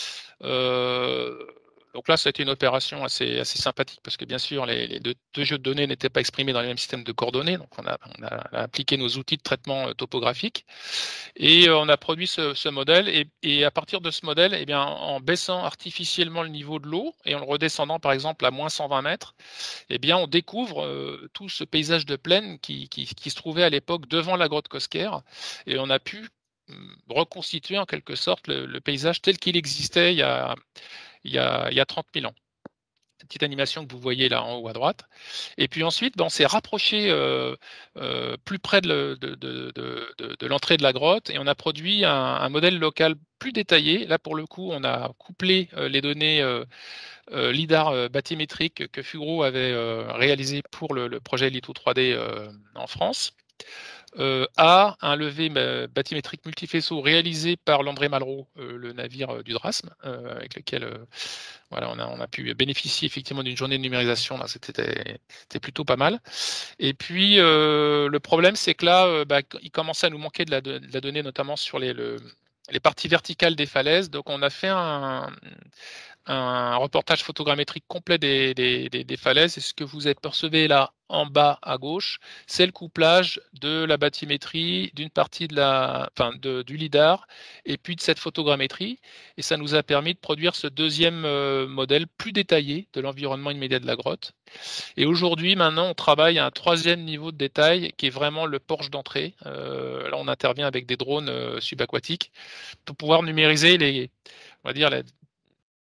Euh, donc là, ça a été une opération assez, assez sympathique parce que bien sûr, les, les deux, deux jeux de données n'étaient pas exprimés dans les mêmes systèmes de coordonnées. Donc on a, on a appliqué nos outils de traitement euh, topographique et euh, on a produit ce, ce modèle. Et, et à partir de ce modèle, eh bien, en baissant artificiellement le niveau de l'eau et en le redescendant par exemple à moins cent vingt mètres, eh bien, on découvre euh, tout ce paysage de plaine qui, qui, qui se trouvait à l'époque devant la grotte Cosquer et on a pu reconstituer en quelque sorte le, le paysage tel qu'il existait il y a, il y a, il y a trente mille ans. Cette petite animation que vous voyez là en haut à droite. Et puis ensuite, ben, on s'est rapproché euh, euh, plus près de, de, de, de, de l'entrée de la grotte et on a produit un, un modèle local plus détaillé. Là, pour le coup, on a couplé euh, les données euh, euh, lidar euh, bathymétrique que Fugro avait euh, réalisé pour le, le projet Litho trois D euh, en France. Euh, à un levé bathymétrique multifaisceau réalisé par l'André Malraux, euh, le navire euh, du Drasme, euh, avec lequel euh, voilà, on, a, on a pu bénéficier effectivement d'une journée de numérisation. C'était plutôt pas mal. Et puis, euh, le problème, c'est que là, euh, bah, il commençait à nous manquer de la, de la donnée, notamment sur les, le, les parties verticales des falaises. Donc, on a fait un, un reportage photogrammétrique complet des, des, des, des falaises. Et ce que vous percevez là en bas à gauche, c'est le couplage de la bathymétrie, d'une partie de la, enfin, de, du lidar, et puis de cette photogrammétrie. Et ça nous a permis de produire ce deuxième euh, modèle plus détaillé de l'environnement immédiat de la grotte. Et aujourd'hui, maintenant, on travaille à un troisième niveau de détail qui est vraiment le porche d'entrée. Euh, là, on intervient avec des drones euh, subaquatiques pour pouvoir numériser les, on va dire, la,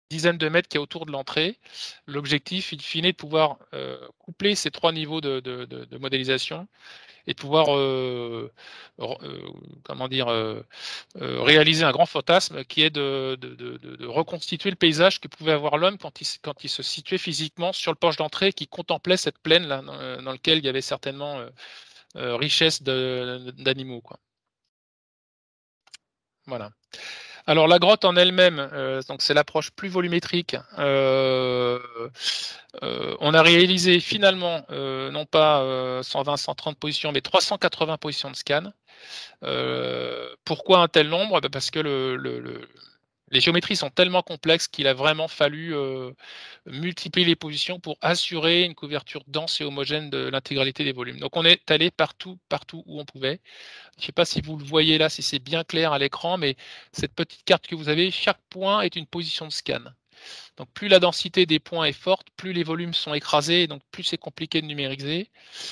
dizaine de mètres qui est autour de l'entrée. L'objectif, in fine, est de pouvoir euh, coupler ces trois niveaux de, de, de, de modélisation et de pouvoir euh, euh, comment dire, euh, euh, réaliser un grand fantasme qui est de, de, de, de reconstituer le paysage que pouvait avoir l'homme quand il, quand il se situait physiquement sur le porche d'entrée, qui contemplait cette plaine là dans, dans laquelle il y avait certainement euh, euh, richesse d'animaux, quoi. Voilà. Alors la grotte en elle-même, euh, donc c'est l'approche plus volumétrique. Euh, euh, on a réalisé finalement euh, non pas euh, cent vingt, cent trente positions, mais trois cent quatre-vingts positions de scan. Euh, pourquoi un tel nombre? Ben parce que le, le, le, les géométries sont tellement complexes qu'il a vraiment fallu euh, multiplier les positions pour assurer une couverture dense et homogène de l'intégralité des volumes. Donc on est allé partout, partout où on pouvait. Je ne sais pas si vous le voyez là, si c'est bien clair à l'écran, mais cette petite carte que vous avez, chaque point est une position de scan. Donc plus la densité des points est forte, plus les volumes sont écrasés, donc plus c'est compliqué de numériser.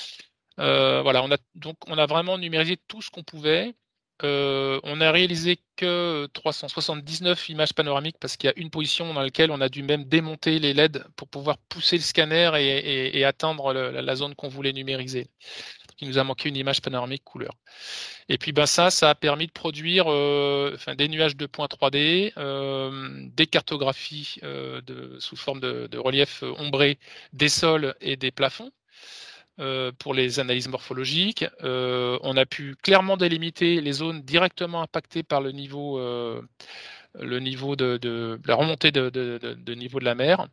Euh, voilà, on a donc on a vraiment numérisé tout ce qu'on pouvait. Euh, on a réalisé que trois cent soixante-dix-neuf images panoramiques parce qu'il y a une position dans laquelle on a dû même démonter les L E D pour pouvoir pousser le scanner et, et, et atteindre le, la zone qu'on voulait numériser. Il nous a manqué une image panoramique couleur. Et puis ben ça, ça a permis de produire euh, enfin, des nuages de points trois D, euh, des cartographies euh, de, sous forme de, de relief ombré des sols et des plafonds. Euh, pour les analyses morphologiques. Euh, on a pu clairement délimiter les zones directement impactées par le niveau, euh, le niveau de, de la remontée de, de, de, de niveau de la mer.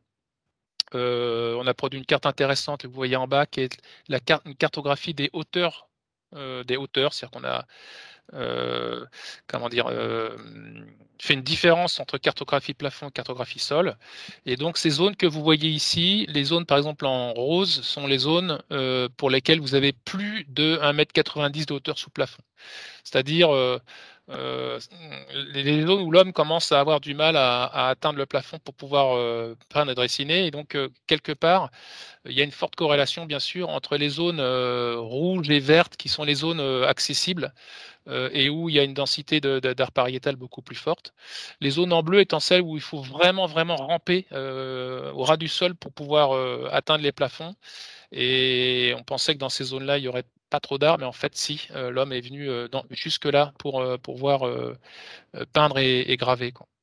Euh, on a produit une carte intéressante que vous voyez en bas, qui est la carte, une cartographie des hauteurs, euh, des hauteurs, c'est-à-dire qu'on a euh, comment dire, euh, fait une différence entre cartographie plafond et cartographie sol. Et donc ces zones que vous voyez ici, les zones par exemple en rose, sont les zones euh, pour lesquelles vous avez plus de un mètre quatre-vingt-dix de hauteur sous plafond. C'est-à-dire euh, euh, les zones où l'homme commence à avoir du mal à, à atteindre le plafond pour pouvoir euh, peindre et dessiner. Et donc, euh, quelque part, il y a une forte corrélation, bien sûr, entre les zones euh, rouges et vertes, qui sont les zones euh, accessibles, euh, et où il y a une densité d'art pariétal beaucoup plus forte. Les zones en bleu étant celles où il faut vraiment, vraiment ramper euh, au ras du sol pour pouvoir euh, atteindre les plafonds. Et on pensait que dans ces zones-là, il y aurait pas trop d'art, mais en fait, si, euh, l'homme est venu euh, jusque-là pour, euh, pour voir euh, peindre et, et graver, quoi.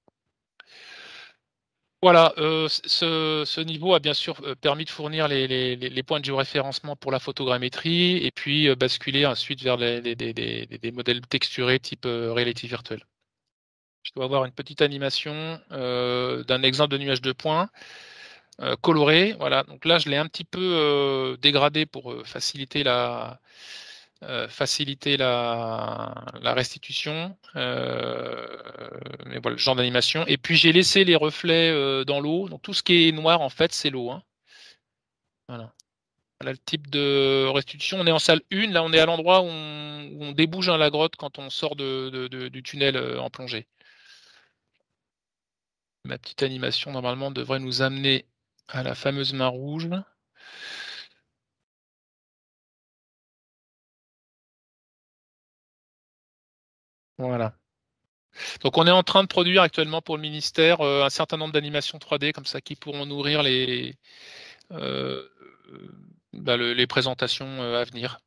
Voilà, euh, ce, ce, niveau a bien sûr euh, permis de fournir les, les, les points de géoréférencement pour la photogrammétrie et puis euh, basculer ensuite vers les, les, les, les, les modèles texturés type euh, réalité virtuelle. Je dois avoir une petite animation euh, d'un exemple de nuage de points euh, coloré. Voilà, donc là je l'ai un petit peu euh, dégradé pour euh, faciliter la, Euh, faciliter la, la restitution, euh, mais voilà, le genre d'animation. Et puis j'ai laissé les reflets euh, dans l'eau. Donc tout ce qui est noir en fait c'est l'eau, hein. Voilà. Voilà le type de restitution. On est en salle un, là on est à l'endroit où on, où on débouche dans la grotte quand on sort de, de, de, du tunnel euh, en plongée. Ma petite animation normalement devrait nous amener à la fameuse main rouge. Voilà. Donc on est en train de produire actuellement pour le ministère euh, un certain nombre d'animations trois D comme ça qui pourront nourrir les, euh, bah, le, les présentations euh, à venir.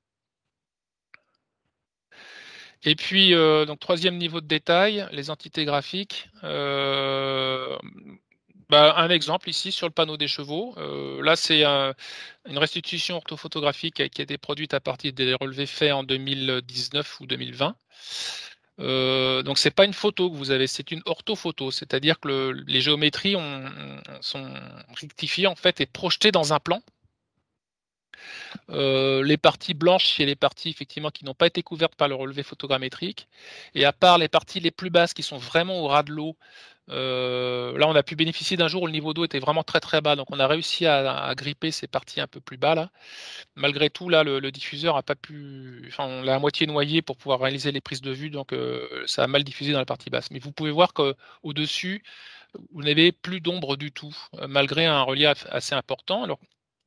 Et puis euh, donc troisième niveau de détail, les entités graphiques. Euh, bah, un exemple ici sur le panneau des chevaux. Euh, là c'est un, une restitution orthophotographique qui a été produite à partir des relevés faits en deux mille dix-neuf ou deux mille vingt. Euh, donc c'est pas une photo que vous avez, c'est une orthophoto, c'est-à-dire que le, les géométries ont, sont rectifiées en fait et projetées dans un plan. Euh, les parties blanches, c'est les parties effectivement qui n'ont pas été couvertes par le relevé photogrammétrique. Et à part les parties les plus basses qui sont vraiment au ras de l'eau, euh, là on a pu bénéficier d'un jour où le niveau d'eau était vraiment très très bas. Donc on a réussi à, à gripper ces parties un peu plus bas là. Malgré tout, là le, le diffuseur a pas pu, enfin on l'a à moitié noyé pour pouvoir réaliser les prises de vue. Donc euh, ça a mal diffusé dans la partie basse. Mais vous pouvez voir qu'au dessus, vous n'avez plus d'ombre du tout, malgré un relief assez important. Alors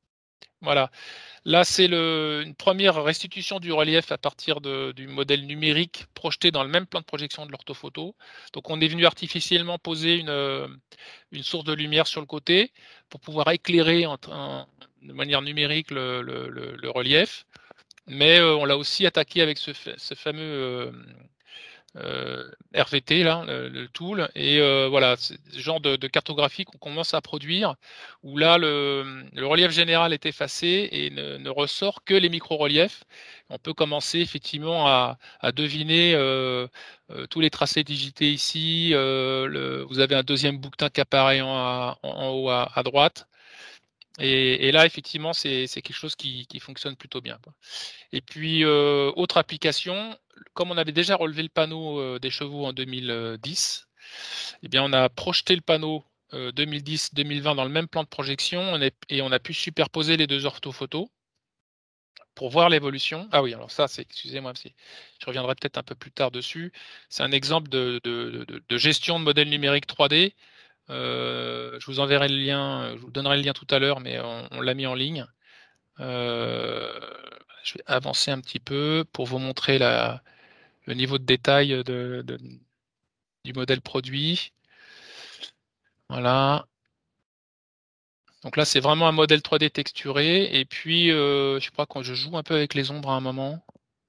Voilà. Là, c'est une première restitution du relief à partir de, du modèle numérique projeté dans le même plan de projection de l'orthophoto. Donc, on est venu artificiellement poser une, une source de lumière sur le côté pour pouvoir éclairer en, en, de manière numérique le, le, le, le relief. Mais euh, on l'a aussi attaqué avec ce, ce fameux euh, euh, R V T, là, le, le tool. Et euh, voilà, c'est ce genre de, de cartographie qu'on commence à produire, où là, le, le relief général est effacé et ne, ne ressort que les micro-reliefs. On peut commencer effectivement à, à deviner euh, euh, tous les tracés digités ici. Euh, le, vous avez un deuxième bouquetin qui apparaît en, en, en haut à, à droite. Et, et là, effectivement, c'est quelque chose qui, qui fonctionne plutôt bien, quoi. Et puis, euh, autre application, comme on avait déjà relevé le panneau euh, des chevaux en deux mille dix, eh bien, on a projeté le panneau euh, deux mille dix deux mille vingt dans le même plan de projection on est, et on a pu superposer les deux orthophotos pour voir l'évolution. Ah oui, alors ça, c'est, excusez-moi, je reviendrai peut-être un peu plus tard dessus. C'est un exemple de, de, de, de gestion de modèle numérique trois D. Euh, je vous enverrai le lien, je vous donnerai le lien tout à l'heure, mais on, on l'a mis en ligne. Euh, je vais avancer un petit peu pour vous montrer la, le niveau de détail de, de, du modèle produit. Voilà. Donc là, c'est vraiment un modèle trois D texturé. Et puis, euh, je sais pas, quand je joue un peu avec les ombres à un moment.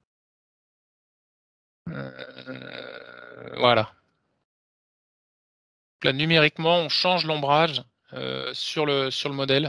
Euh, voilà. Donc là, numériquement, on change l'ombrage euh, sur, le, sur le modèle.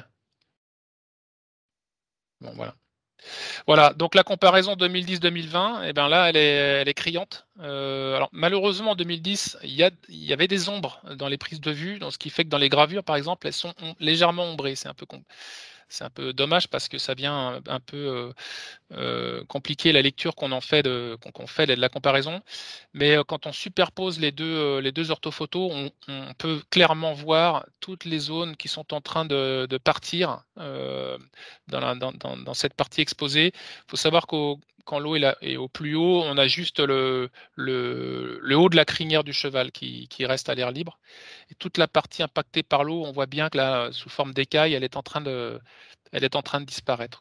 Bon, voilà. Voilà, donc la comparaison deux mille dix deux mille vingt, eh ben là, elle est, elle est criante. Euh, alors malheureusement, en deux mille dix, il y, a, il y avait des ombres dans les prises de vue, donc ce qui fait que dans les gravures, par exemple, elles sont légèrement ombrées. C'est un peu c'est un peu dommage parce que ça vient un peu euh, euh, compliquer la lecture qu'on en fait de, qu'on qu'on fait de la comparaison. Mais euh, quand on superpose les deux, euh, les deux orthophotos, on, on peut clairement voir toutes les zones qui sont en train de, de partir euh, dans, la, dans, dans, dans cette partie exposée. Il faut savoir qu'au quand l'eau est, est au plus haut, on a juste le, le, le haut de la crinière du cheval qui, qui reste à l'air libre. Et toute la partie impactée par l'eau, on voit bien que là, sous forme d'écaille, elle est en train de, elle est en train de disparaître.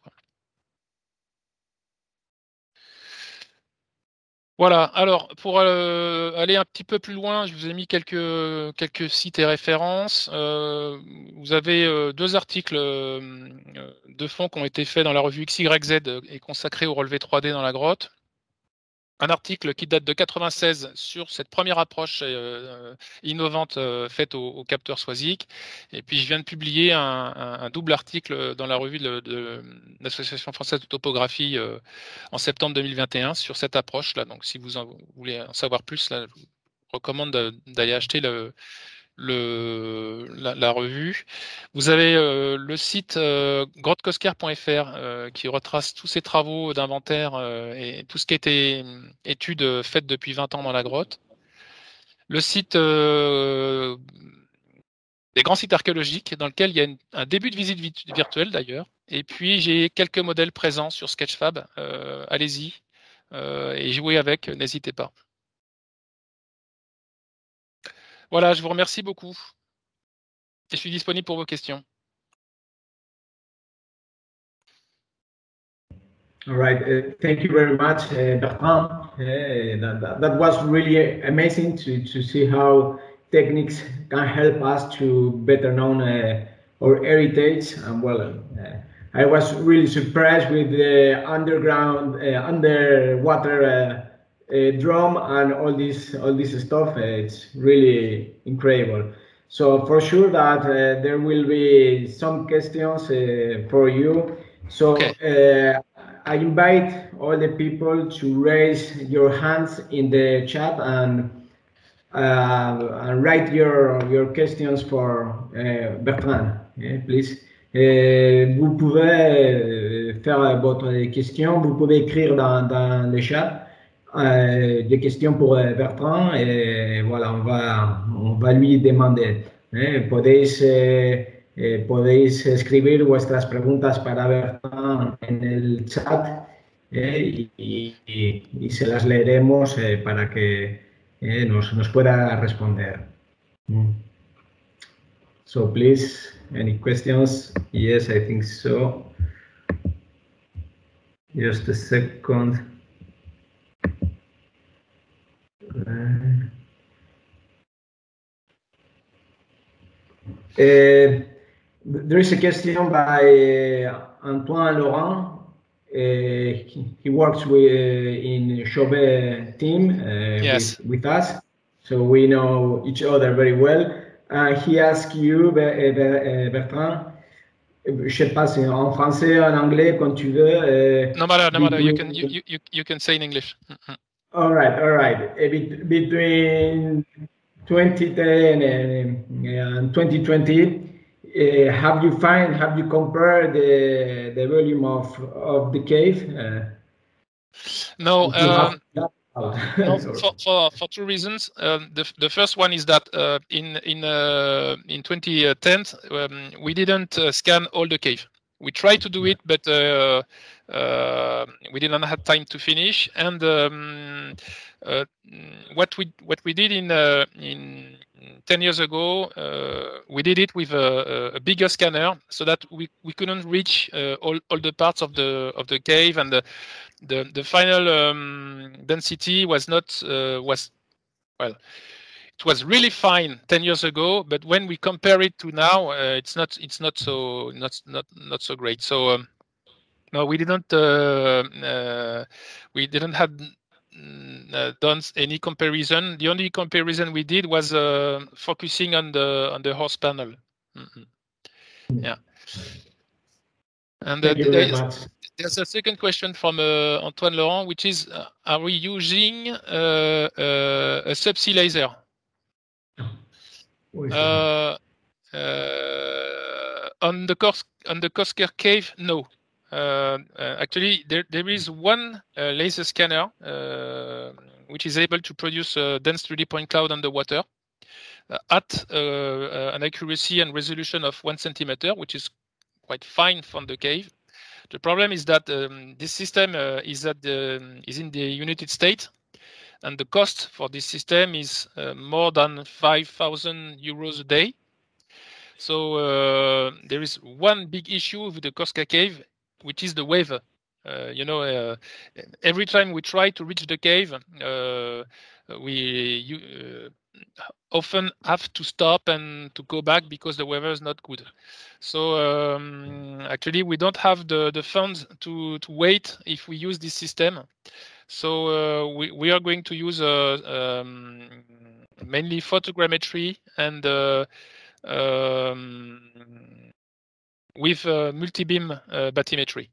Voilà, alors pour euh, aller un petit peu plus loin, je vous ai mis quelques, quelques sites et références. Euh, vous avez euh, deux articles euh, de fond qui ont été faits dans la revue X Y Z et consacrés au relevé trois D dans la grotte. Un article qui date de quatre-vingt-seize sur cette première approche euh, innovante euh, faite au, au capteur Swazik. Et puis je viens de publier un, un, un double article dans la revue de, de l'Association française de topographie euh, en septembre deux mille vingt et un sur cette approche-là. Donc si vous, en, vous voulez en savoir plus, là, je vous recommande d'aller acheter le, le, la, la revue. Vous avez euh, le site euh, grottecoscar point F R euh, qui retrace tous ces travaux d'inventaire euh, et tout ce qui a été études faites depuis vingt ans dans la grotte. Le site euh, des grands sites archéologiques dans lequel il y a une, un début de visite virtuelle d'ailleurs. Et puis j'ai quelques modèles présents sur Sketchfab. Euh, Allez-y euh, et jouez avec, n'hésitez pas. Voilà, je vous remercie beaucoup. Et je suis disponible pour vos questions. All right. Uh, thank you very much, uh, Bertrand. Uh, that, that, that was really amazing to, to see how techniques can help us to better know uh, our heritage. And well, uh, I was really surprised with the underground, uh, underwater uh, uh, drum and all this, all this stuff. Uh, it's really incredible. So for sure that uh, there will be some questions uh, for you. So. Okay. Uh, I invite all the people to raise your hands in the chat and, uh, and write your, your questions for uh, Bertrand, yeah, please. Et vous pouvez faire votre question, vous pouvez écrire dans, dans le chat euh, des questions pour Bertrand et voilà, on va, on va lui demander. Eh, podéis eh, Eh, podéis escribir vuestras preguntas para Bertrand en el chat eh, y, y, y se las leeremos eh, para que eh, nos, nos pueda responder. Mm. So please, any questions? Yes, I think so. Just a second. Uh, Uh, there is a question by uh, Antoine Laurent. Uh, he, he works with uh, in Chauvet team uh, Yes. with, with us, so we know each other very well. Uh, he asks you, Bertrand, je sais pas si en français, en anglais, quand tu veux. Uh, no matter, no matter. You can you, you you can say in English. Mm-hmm. All right, all right. Uh, between twenty ten and, and twenty twenty. Uh, have you find have you compared the the volume of of the cave? Uh, no, um, no for, for, for for two reasons. Um, the the first one is that uh, in in uh, in twenty ten um, we didn't uh, scan all the cave. We tried to do it, but uh, uh, we didn't have time to finish. And um, uh, what we what we did in uh, in ten years ago, uh, we did it with a, a bigger scanner, so that we, we couldn't reach uh, all, all the parts of the of the cave, and the the, the final um, density was not uh, was well. It was really fine ten years ago, but when we compare it to now, uh, it's not it's not so not not not so great. So um, no, we didn't uh, uh, we didn't have uh, done any comparison. The only comparison we did was uh, focusing on the on the horse panel. Mm-hmm. Yeah. And uh, Thank you very there's, much. there's a second question from uh, Antoine Laurent, which is: uh, are we using uh, uh, a subsea laser? Uh, uh, on the Kos on the Kosker cave, no. Uh, uh, actually, there there is one uh, laser scanner uh, which is able to produce a dense three D point cloud underwater uh, at uh, uh, an accuracy and resolution of one centimeter, which is quite fine from the cave. The problem is that um, this system uh, is at the is in the United States, and the cost for this system is uh, more than five thousand euros a day. So uh, there is one big issue with the Koska cave, which is the weather. Uh, you know, uh, every time we try to reach the cave, uh, we you, uh, often have to stop and to go back because the weather is not good. So um, actually, we don't have the, the funds to, to wait if we use this system. So uh, we, we are going to use uh, um, mainly photogrammetry and uh, um, with uh, multi-beam uh, bathymetry.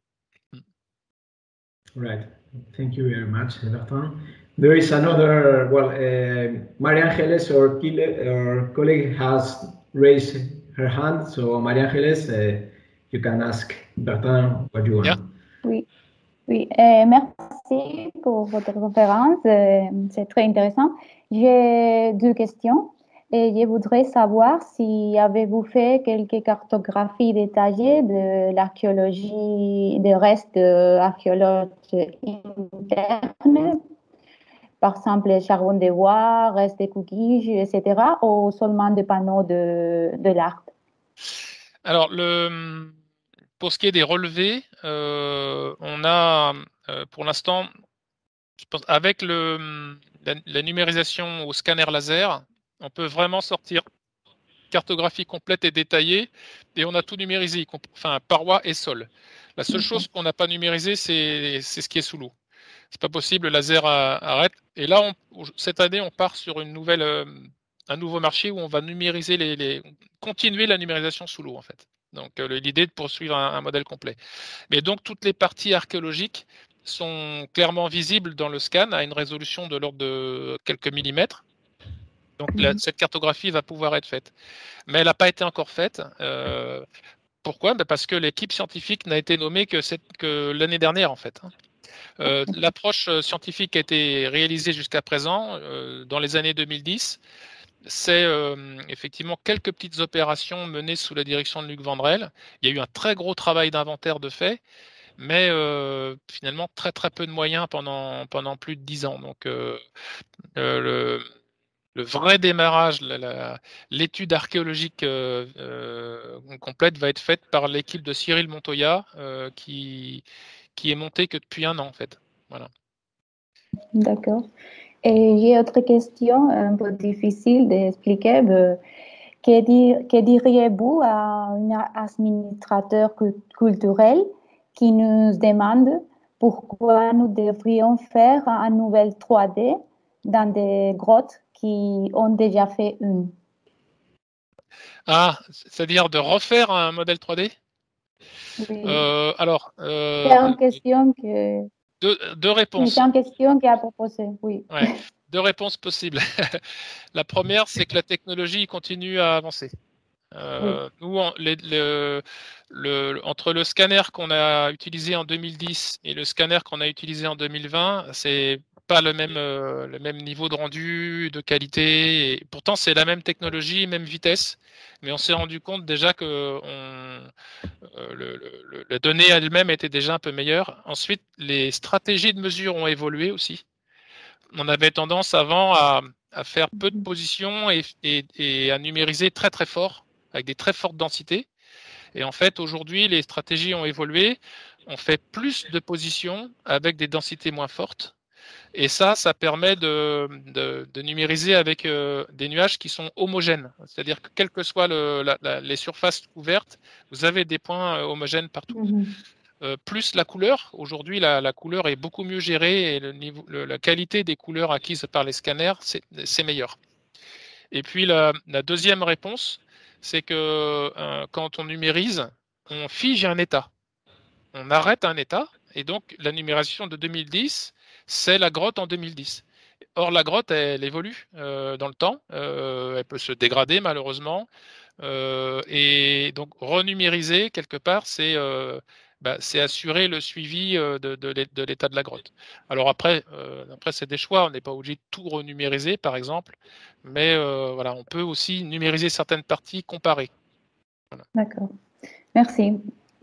Right. Thank you very much, Bertrand. There is another, well, uh, Maria Angeles, our, our colleague, has raised her hand. So, Maria Angeles, uh, you can ask Bertrand what you want. Yeah. Oui, oui. Euh, merci pour votre conférence. Euh, c'est très intéressant. J'ai deux questions. Et je voudrais savoir si avez-vous fait quelques cartographies détaillées de l'archéologie, des restes archéologiques internes, par exemple les charbons de bois, restes de coquilles, et cetera, ou seulement des panneaux de, de l'art? Alors, le, pour ce qui est des relevés, euh, on a euh, pour l'instant, avec le, la, la numérisation au scanner laser, on peut vraiment sortir cartographie complète et détaillée, et on a tout numérisé, enfin parois et sol. La seule chose qu'on n'a pas numérisé, c'est ce qui est sous l'eau. C'est pas possible, le laser arrête. Et là, on, cette année, on part sur une nouvelle, euh, un nouveau marché où on va numériser les, les continuer la numérisation sous l'eau en fait. Donc euh, l'idée de poursuivre un, un modèle complet. Mais donc toutes les parties archéologiques sont clairement visibles dans le scan à une résolution de l'ordre de quelques millimètres. Donc la, cette cartographie va pouvoir être faite. Mais elle n'a pas été encore faite. Euh, pourquoi? Ben parce que l'équipe scientifique n'a été nommée que, que l'année dernière en fait. Euh, L'approche scientifique a été réalisée jusqu'à présent, euh, dans les années deux mille dix. C'est euh, effectivement quelques petites opérations menées sous la direction de Luc Vandrel. Il y a eu un très gros travail d'inventaire de fait, mais euh, finalement très très peu de moyens pendant, pendant plus de dix ans. Donc euh, euh, le, le vrai démarrage, l'étude archéologique euh, euh, complète va être faite par l'équipe de Cyril Montoya, euh, qui, qui est monté que depuis un an en fait. Voilà. D'accord. Et j'ai autre question un peu difficile d'expliquer. Que, dire, que diriez-vous à un administrateur culturel qui nous demande pourquoi nous devrions faire un nouvel trois D dans des grottes qui ont déjà fait une? Ah, c'est-à-dire de refaire un modèle trois D? Oui. Euh, alors, euh, c'est une question que... deux, deux réponses. Oui, c'est une question qui a proposé, oui. Ouais, deux réponses possibles. La première, c'est que la technologie continue à avancer. Euh, oui. Nous, on, les, le, le, entre le scanner qu'on a utilisé en deux mille dix et le scanner qu'on a utilisé en deux mille vingt, c'est pas le même, euh, le même niveau de rendu, de qualité. Et pourtant, c'est la même technologie, même vitesse. Mais on s'est rendu compte déjà que on, euh, le, le, la donnée elle-même était déjà un peu meilleure. Ensuite, les stratégies de mesure ont évolué aussi. On avait tendance avant à, à faire peu de positions et, et, et à numériser très très fort, avec des très fortes densités. Et en fait, aujourd'hui, les stratégies ont évolué. On fait plus de positions avec des densités moins fortes. Et ça, ça permet de, de, de numériser avec euh, des nuages qui sont homogènes. C'est-à-dire que quelles que soient le, la, la, les surfaces couvertes, vous avez des points euh, homogènes partout. Mm-hmm. Euh, plus la couleur. Aujourd'hui, la, la couleur est beaucoup mieux gérée et le niveau, le, la qualité des couleurs acquises par les scanners, c'est meilleur. Et puis, la, la deuxième réponse, c'est que euh, quand on numérise, on fige un état. On arrête un état. Et donc, la numérisation de deux mille dix, c'est la grotte en deux mille dix. Or, la grotte, elle, elle évolue euh, dans le temps. Euh, elle peut se dégrader, malheureusement. Euh, et donc, renumériser, quelque part, c'est euh, bah, assurer le suivi euh, de, de, de l'état de la grotte. Alors après, euh, après c'est des choix. On n'est pas obligé de tout renumériser, par exemple. Mais euh, voilà, on peut aussi numériser certaines parties comparées. Voilà. D'accord. Merci.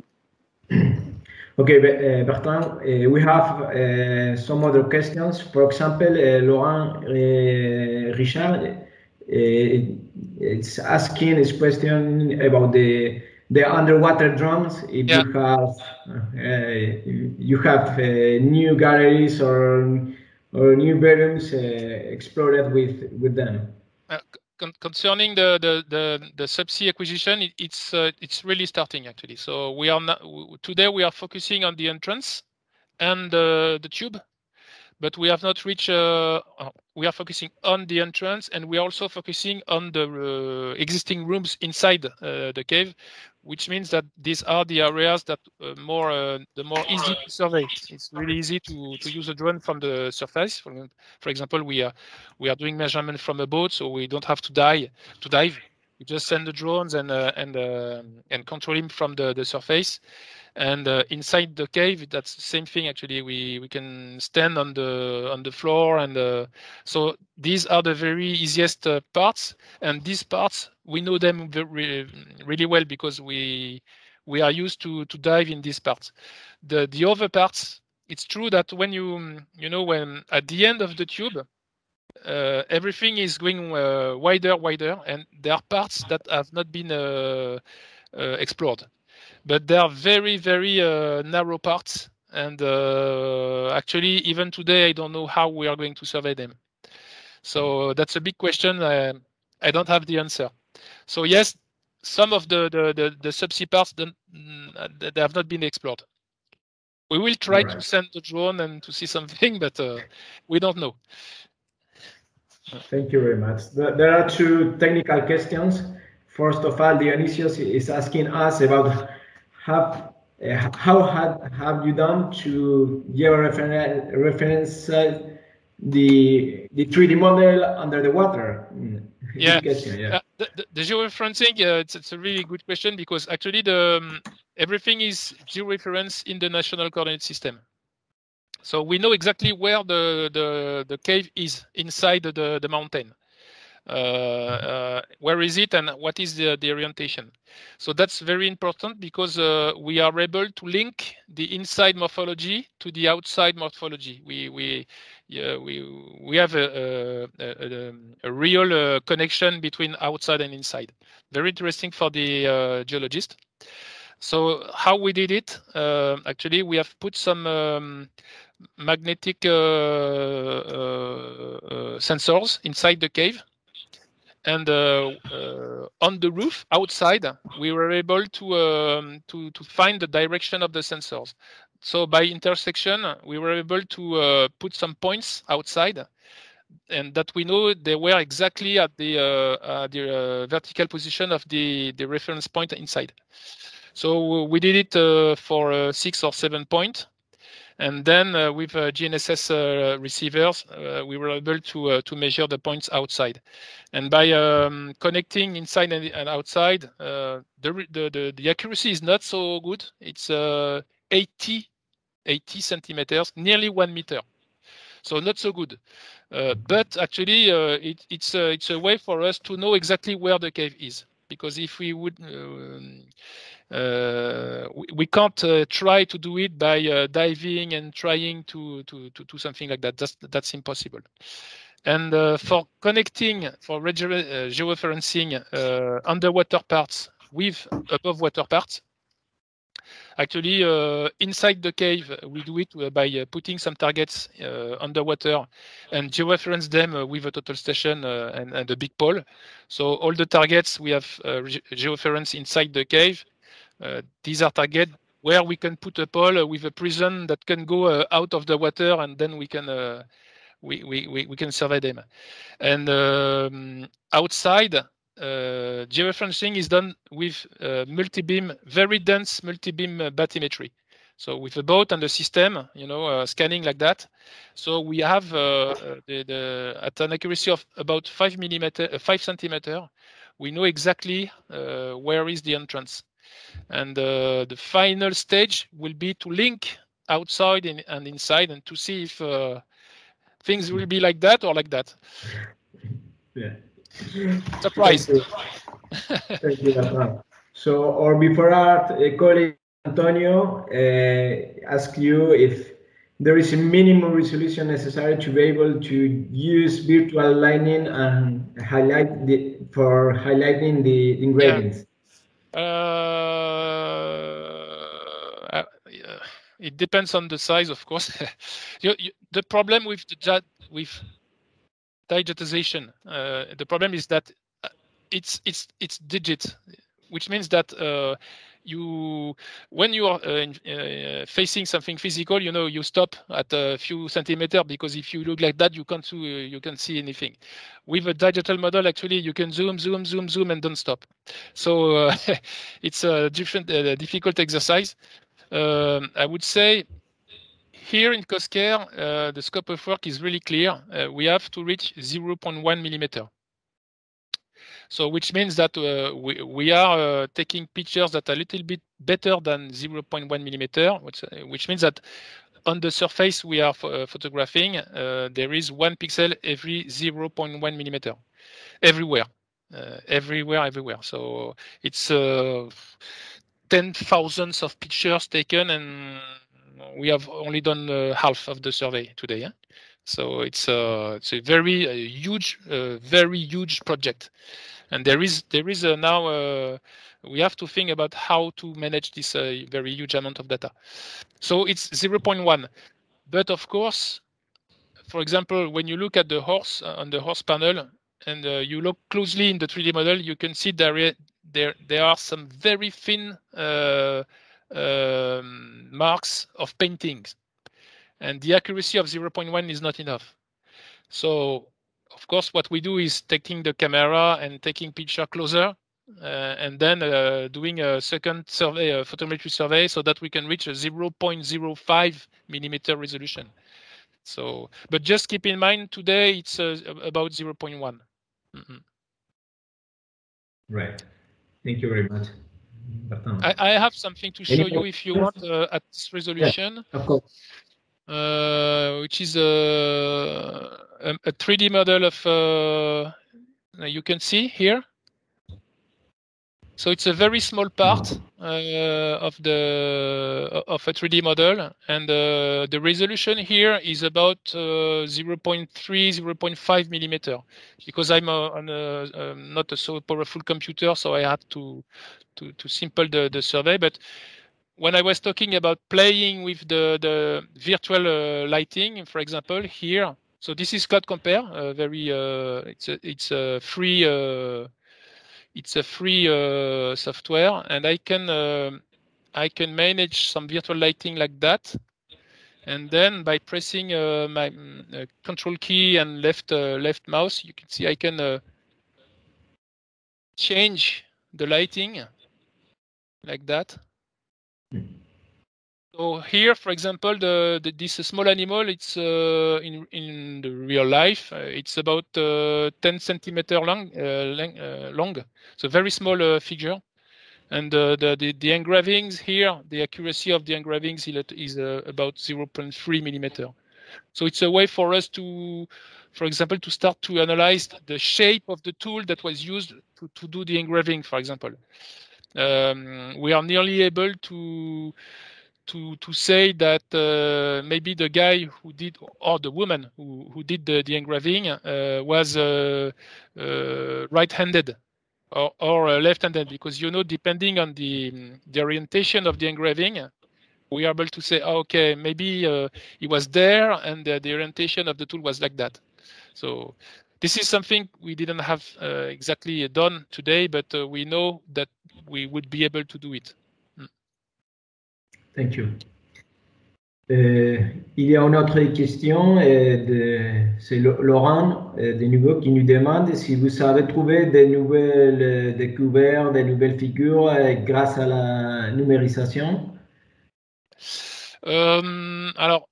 Okay, uh, Bertrand, uh, we have uh, some other questions. For example, uh, Laurent uh, Richard uh, is asking this question about the the underwater drones. If yeah. you have uh, you have uh, new galleries or or new bedrooms uh, explored with with them. Uh, Concerning the the the, the subsea acquisition, it, it's uh, it's really starting actually. So we are not, today we are focusing on the entrance and uh, the tube, but we have not reached. Uh, we are focusing on the entrance, and we are also focusing on the uh, existing rooms inside uh, the cave, which means that these are the areas that uh, more uh, the more easy to survey. It's really easy to to use a drone from the surface. For, for example, we are we are doing measurement from a boat, so we don't have to dive to dive. We just send the drones and uh, and uh, and control him from the the surface. And uh, inside the cave, that's the same thing. Actually, we we can stand on the on the floor, and uh, so these are the very easiest uh, parts. And these parts, we know them very, really well because we we are used to to dive in these parts. The the other parts, it's true that when you you know when at the end of the tube, uh, everything is going uh, wider, wider, and there are parts that have not been uh, uh, explored. But they are very, very uh, narrow parts. And uh, actually, even today, I don't know how we are going to survey them. So that's a big question. I, I don't have the answer. So yes, some of the, the, the, the subsea parts, don't, they have not been explored. We will try right. to send the drone and to see something, but uh, we don't know. Thank you very much. There are two technical questions. First of all, Dionysios is asking us about Have, uh, how had, have you done to georeference reference uh, the the three D model under the water? Yeah, question, yeah. Uh, the, the, the georeferencing, uh, it's, it's a really good question because actually the um, everything is georeferenced in the national coordinate system. So we know exactly where the the, the cave is inside the, the mountain. Uh, uh, where is it and what is the, the orientation? So that's very important because uh, we are able to link the inside morphology to the outside morphology. We we yeah, we we have a, a, a, a real uh, connection between outside and inside. Very interesting for the uh, geologist. So how we did it? Uh, actually, we have put some um, magnetic uh, uh, uh, sensors inside the cave. And uh, uh, on the roof outside, we were able to, um, to to find the direction of the sensors. So by intersection, we were able to uh, put some points outside, and that we know they were exactly at the uh, at the uh, vertical position of the the reference point inside. So we did it uh, for uh, six or seven points. And then uh, with uh, G N S S uh, receivers, uh, we were able to uh, to measure the points outside. And by um, connecting inside and, and outside, uh, the, the, the the accuracy is not so good. It's uh, eighty centimeters, nearly one meter. So not so good. Uh, but actually, uh, it, it's a, it's a way for us to know exactly where the cave is. Because if we would, uh, uh, we, we can't uh, try to do it by uh, diving and trying to, to, to do something like that. That's, that's impossible. And uh, for connecting, for uh, georeferencing uh, underwater parts with above water parts, actually, uh, inside the cave, we do it by uh, putting some targets uh, underwater and georeference them uh, with a total station uh, and, and a big pole. So all the targets we have uh, georeference inside the cave. Uh, these are targets where we can put a pole with a prism that can go uh, out of the water, and then we can uh, we, we, we, we can survey them. And um, outside, Uh, georeferencing is done with uh, multi-beam, very dense multi-beam uh, bathymetry. So with a boat and a system, you know, uh, scanning like that. So we have uh, the, the, at an accuracy of about five millimeter, uh, five centimeter, we know exactly uh, where is the entrance. And uh, the final stage will be to link outside and, and inside, and to see if uh, things will be like that or like that. Yeah. Surprise. Thank you. Thank you, Bertrand. So, or before our uh, colleague Antonio uh, ask you if there is a minimum resolution necessary to be able to use virtual lighting and highlight the for highlighting the engravings. Yeah. Uh, it depends on the size, of course. you, you, the problem with the with digitization, uh, the problem is that it's it's it's digit, which means that uh, you when you are uh, uh, facing something physical, you know, you stop at a few centimeters, because if you look like that, you can't uh, you can't see anything. With a digital model, actually, you can zoom, zoom, zoom, zoom, and don't stop. So uh, it's a different, uh, difficult exercise. Um, I would say. Here in Cosquer, uh, the scope of work is really clear. Uh, we have to reach zero point one millimeter. So which means that uh, we, we are uh, taking pictures that are a little bit better than zero point one millimeter, which, uh, which means that on the surface we are uh, photographing, uh, there is one pixel every zero point one millimeter, everywhere, uh, everywhere, everywhere. So it's uh, ten thousands of pictures taken, and we have only done uh, half of the survey today. Eh? So it's, uh, it's a very uh, huge, uh, very huge project. And there is there is uh, now uh, we have to think about how to manage this uh, very huge amount of data. So it's zero point one. But of course, for example, when you look at the horse uh, on the horse panel, and uh, you look closely in the three D model, you can see there there there are some very thin uh, um, marks of paintings, and the accuracy of zero point one is not enough. So of course, what we do is taking the camera and taking picture closer, uh, and then uh, doing a second survey, a photometry survey, so that we can reach a zero point zero five millimeter resolution. So, but just keep in mind today it's uh, about zero point one. Mm-hmm. Right. Thank you very much. I, I have something to show you if you want uh, at this resolution. Yeah, of course. Uh, which is a, a, a three D model of, uh, you can see here. So it's a very small part uh, of the of a three D model, and uh, the resolution here is about uh, zero point three, zero point five millimeter, because I'm a, on a, um, not a so powerful computer, so I have to to, to simple the, the survey. But when I was talking about playing with the the virtual uh, lighting, for example, here, so this is Cloud Compare, uh, very uh, it's a, it's a free. Uh, It's a free uh, software, and I can uh, I can manage some virtual lighting like that, and then by pressing uh, my uh, control key and left uh, left mouse, you can see I can uh, change the lighting like that. So here, for example, the, the this small animal, it's uh, in in the real life, uh, it's about uh, ten centimeter long, uh, long, uh, long. So very small uh, figure, and uh, the, the the engravings here, the accuracy of the engravings is uh, about zero point three millimeter. So it's a way for us to, for example, to start to analyze the shape of the tool that was used to to do the engraving, for example. Um, we are nearly able to. To, to say that uh, maybe the guy who did, or the woman who, who did the, the engraving uh, was uh, uh, right-handed or, or uh, left-handed, because, you know, depending on the, the orientation of the engraving, we are able to say, oh, okay, maybe uh, he was there and uh, the orientation of the tool was like that. So this is something we didn't have uh, exactly done today, but uh, we know that we would be able to do it. Thank you. Euh, il y a une autre question, euh, c'est Laurent euh, de nouveau qui nous demande si vous avez trouvé de nouvelles euh, découvertes, de nouvelles figures euh, grâce à la numérisation. Euh, alors,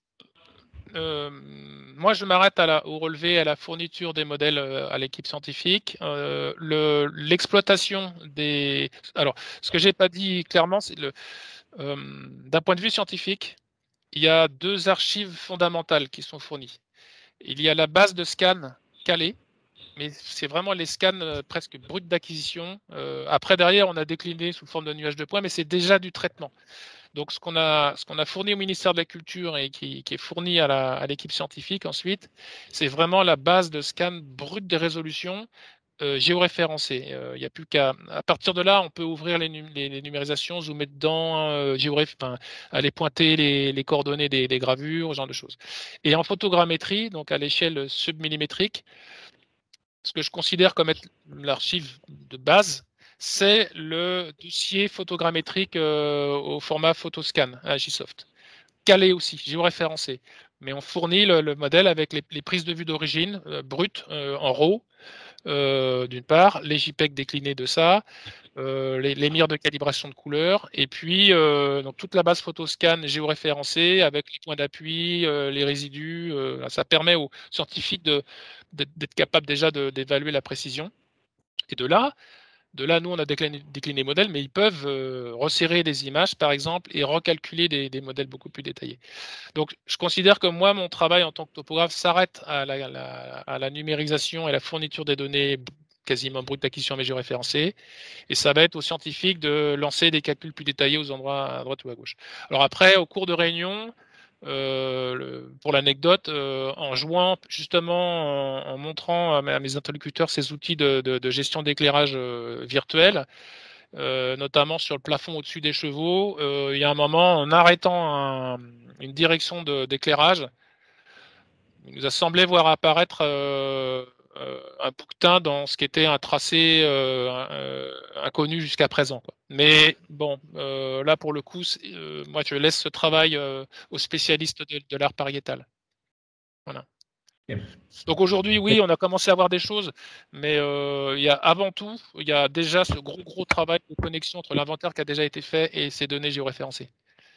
euh, moi je m'arrête au relevé, à la fourniture des modèles euh, à l'équipe scientifique. Euh, l'exploitation des... Alors, ce que j'ai pas dit clairement, c'est le... Euh, d'un point de vue scientifique, il y a deux archives fondamentales qui sont fournies. Il y a la base de scan calée, mais c'est vraiment les scans euh, presque bruts d'acquisition. Euh, après, derrière, on a décliné sous forme de nuage de points, mais c'est déjà du traitement. Donc, ce qu'on a, ce qu'on a fourni au ministère de la Culture et qui, qui est fourni à l'équipe scientifique ensuite, c'est vraiment la base de scan brut des résolutions. Euh, géoréférencé. Il euh, n'y a plus qu'à. À partir de là, on peut ouvrir les, les, les numérisations, zoomer dedans, euh, géoréf... enfin, aller pointer les, les coordonnées des, des gravures, ce genre de choses. Et en photogrammétrie, donc à l'échelle submillimétrique, ce que je considère comme être l'archive de base, c'est le dossier photogrammétrique euh, au format photoscan à Agisoft. Calé aussi, géoréférencé. Mais on fournit le, le modèle avec les, les prises de vue d'origine euh, brutes euh, en RAW. Euh, d'une part, les JPEG déclinés de ça, euh, les, les mires de calibration de couleurs, et puis euh, donc toute la base photoscan géoréférencée avec les points d'appui, euh, les résidus. Euh, ça permet aux scientifiques de, d'être capables déjà d'évaluer la précision. Et de là, de là, nous, on a décliné, décliné les modèles, mais ils peuvent euh, resserrer des images, par exemple, et recalculer des, des modèles beaucoup plus détaillés. Donc, je considère que moi, mon travail en tant que topographe s'arrête à la, à, la, à la numérisation et la fourniture des données quasiment brutes d'acquisition mais géoréférencées. Et ça va être aux scientifiques de lancer des calculs plus détaillés aux endroits à droite ou à gauche. Alors après, au cours de réunion, Euh, le, pour l'anecdote, euh, en jouant justement, en, en montrant à mes, à mes interlocuteurs ces outils de, de, de gestion d'éclairage euh, virtuel, euh, notamment sur le plafond au-dessus des chevaux, euh, il y a un moment, en arrêtant un, une direction d'éclairage, il nous a semblé voir apparaître euh, euh, un bouquetin dans ce qui était un tracé euh, euh, inconnu jusqu'à présent, quoi. Mais bon, euh, là pour le coup, euh, moi je laisse ce travail euh, aux spécialistes de, de l'art pariétal. Voilà. Donc aujourd'hui, oui, on a commencé à voir des choses, mais euh, il y a avant tout, il y a déjà ce gros gros travail de connexion entre l'inventaire qui a déjà été fait et ces données géoréférencées.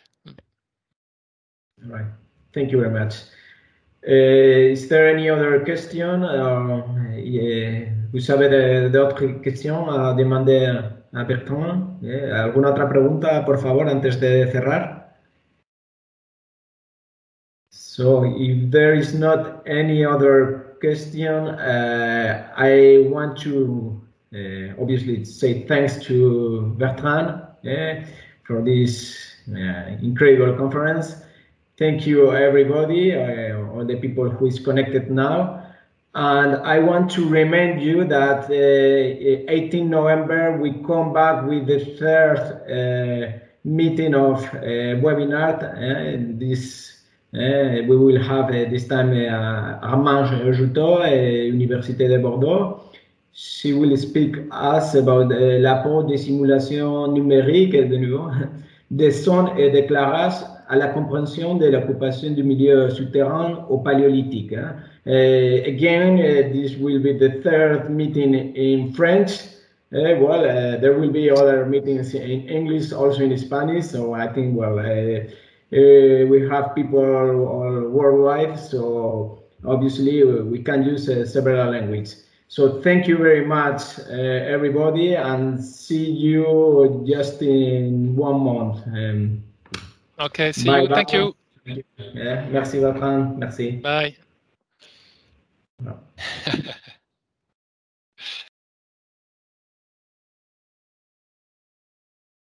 Right. Thank you very much. Uh, is there any other question? Uh, yeah. ¿Vous avez d'autres questions à demander a Bertrand? Yeah. ¿Alguna otra pregunta, por favor, antes de cerrar? So, if there is not any other question, uh, I want to uh, obviously say thanks to Bertrand uh, for this uh, incredible conference. Thank you, everybody, uh, all the people who is connected now. And I want to remind you that uh, eighteenth November, we come back with the third uh, meeting of uh, webinar. Uh, this uh, we will have uh, this time uh, Armand Joutot, uh, Université de Bordeaux. She will speak us about uh, l'apport des simulations numériques, de nouveau, des sons et des clarages à la compréhension de l'occupation du milieu souterrain au Paléolithique. Hein. Uh, again, uh, this will be the third meeting in French. Uh, well, uh, there will be other meetings in English, also in Spanish. So I think, well, uh, uh, we have people all worldwide. So obviously, uh, we can use uh, several languages. So thank you very much, uh, everybody, and see you just in one month. Um, Okay, see bye, you. bye. Thank you. Yeah, merci, Bertrand. Merci. Bye. No.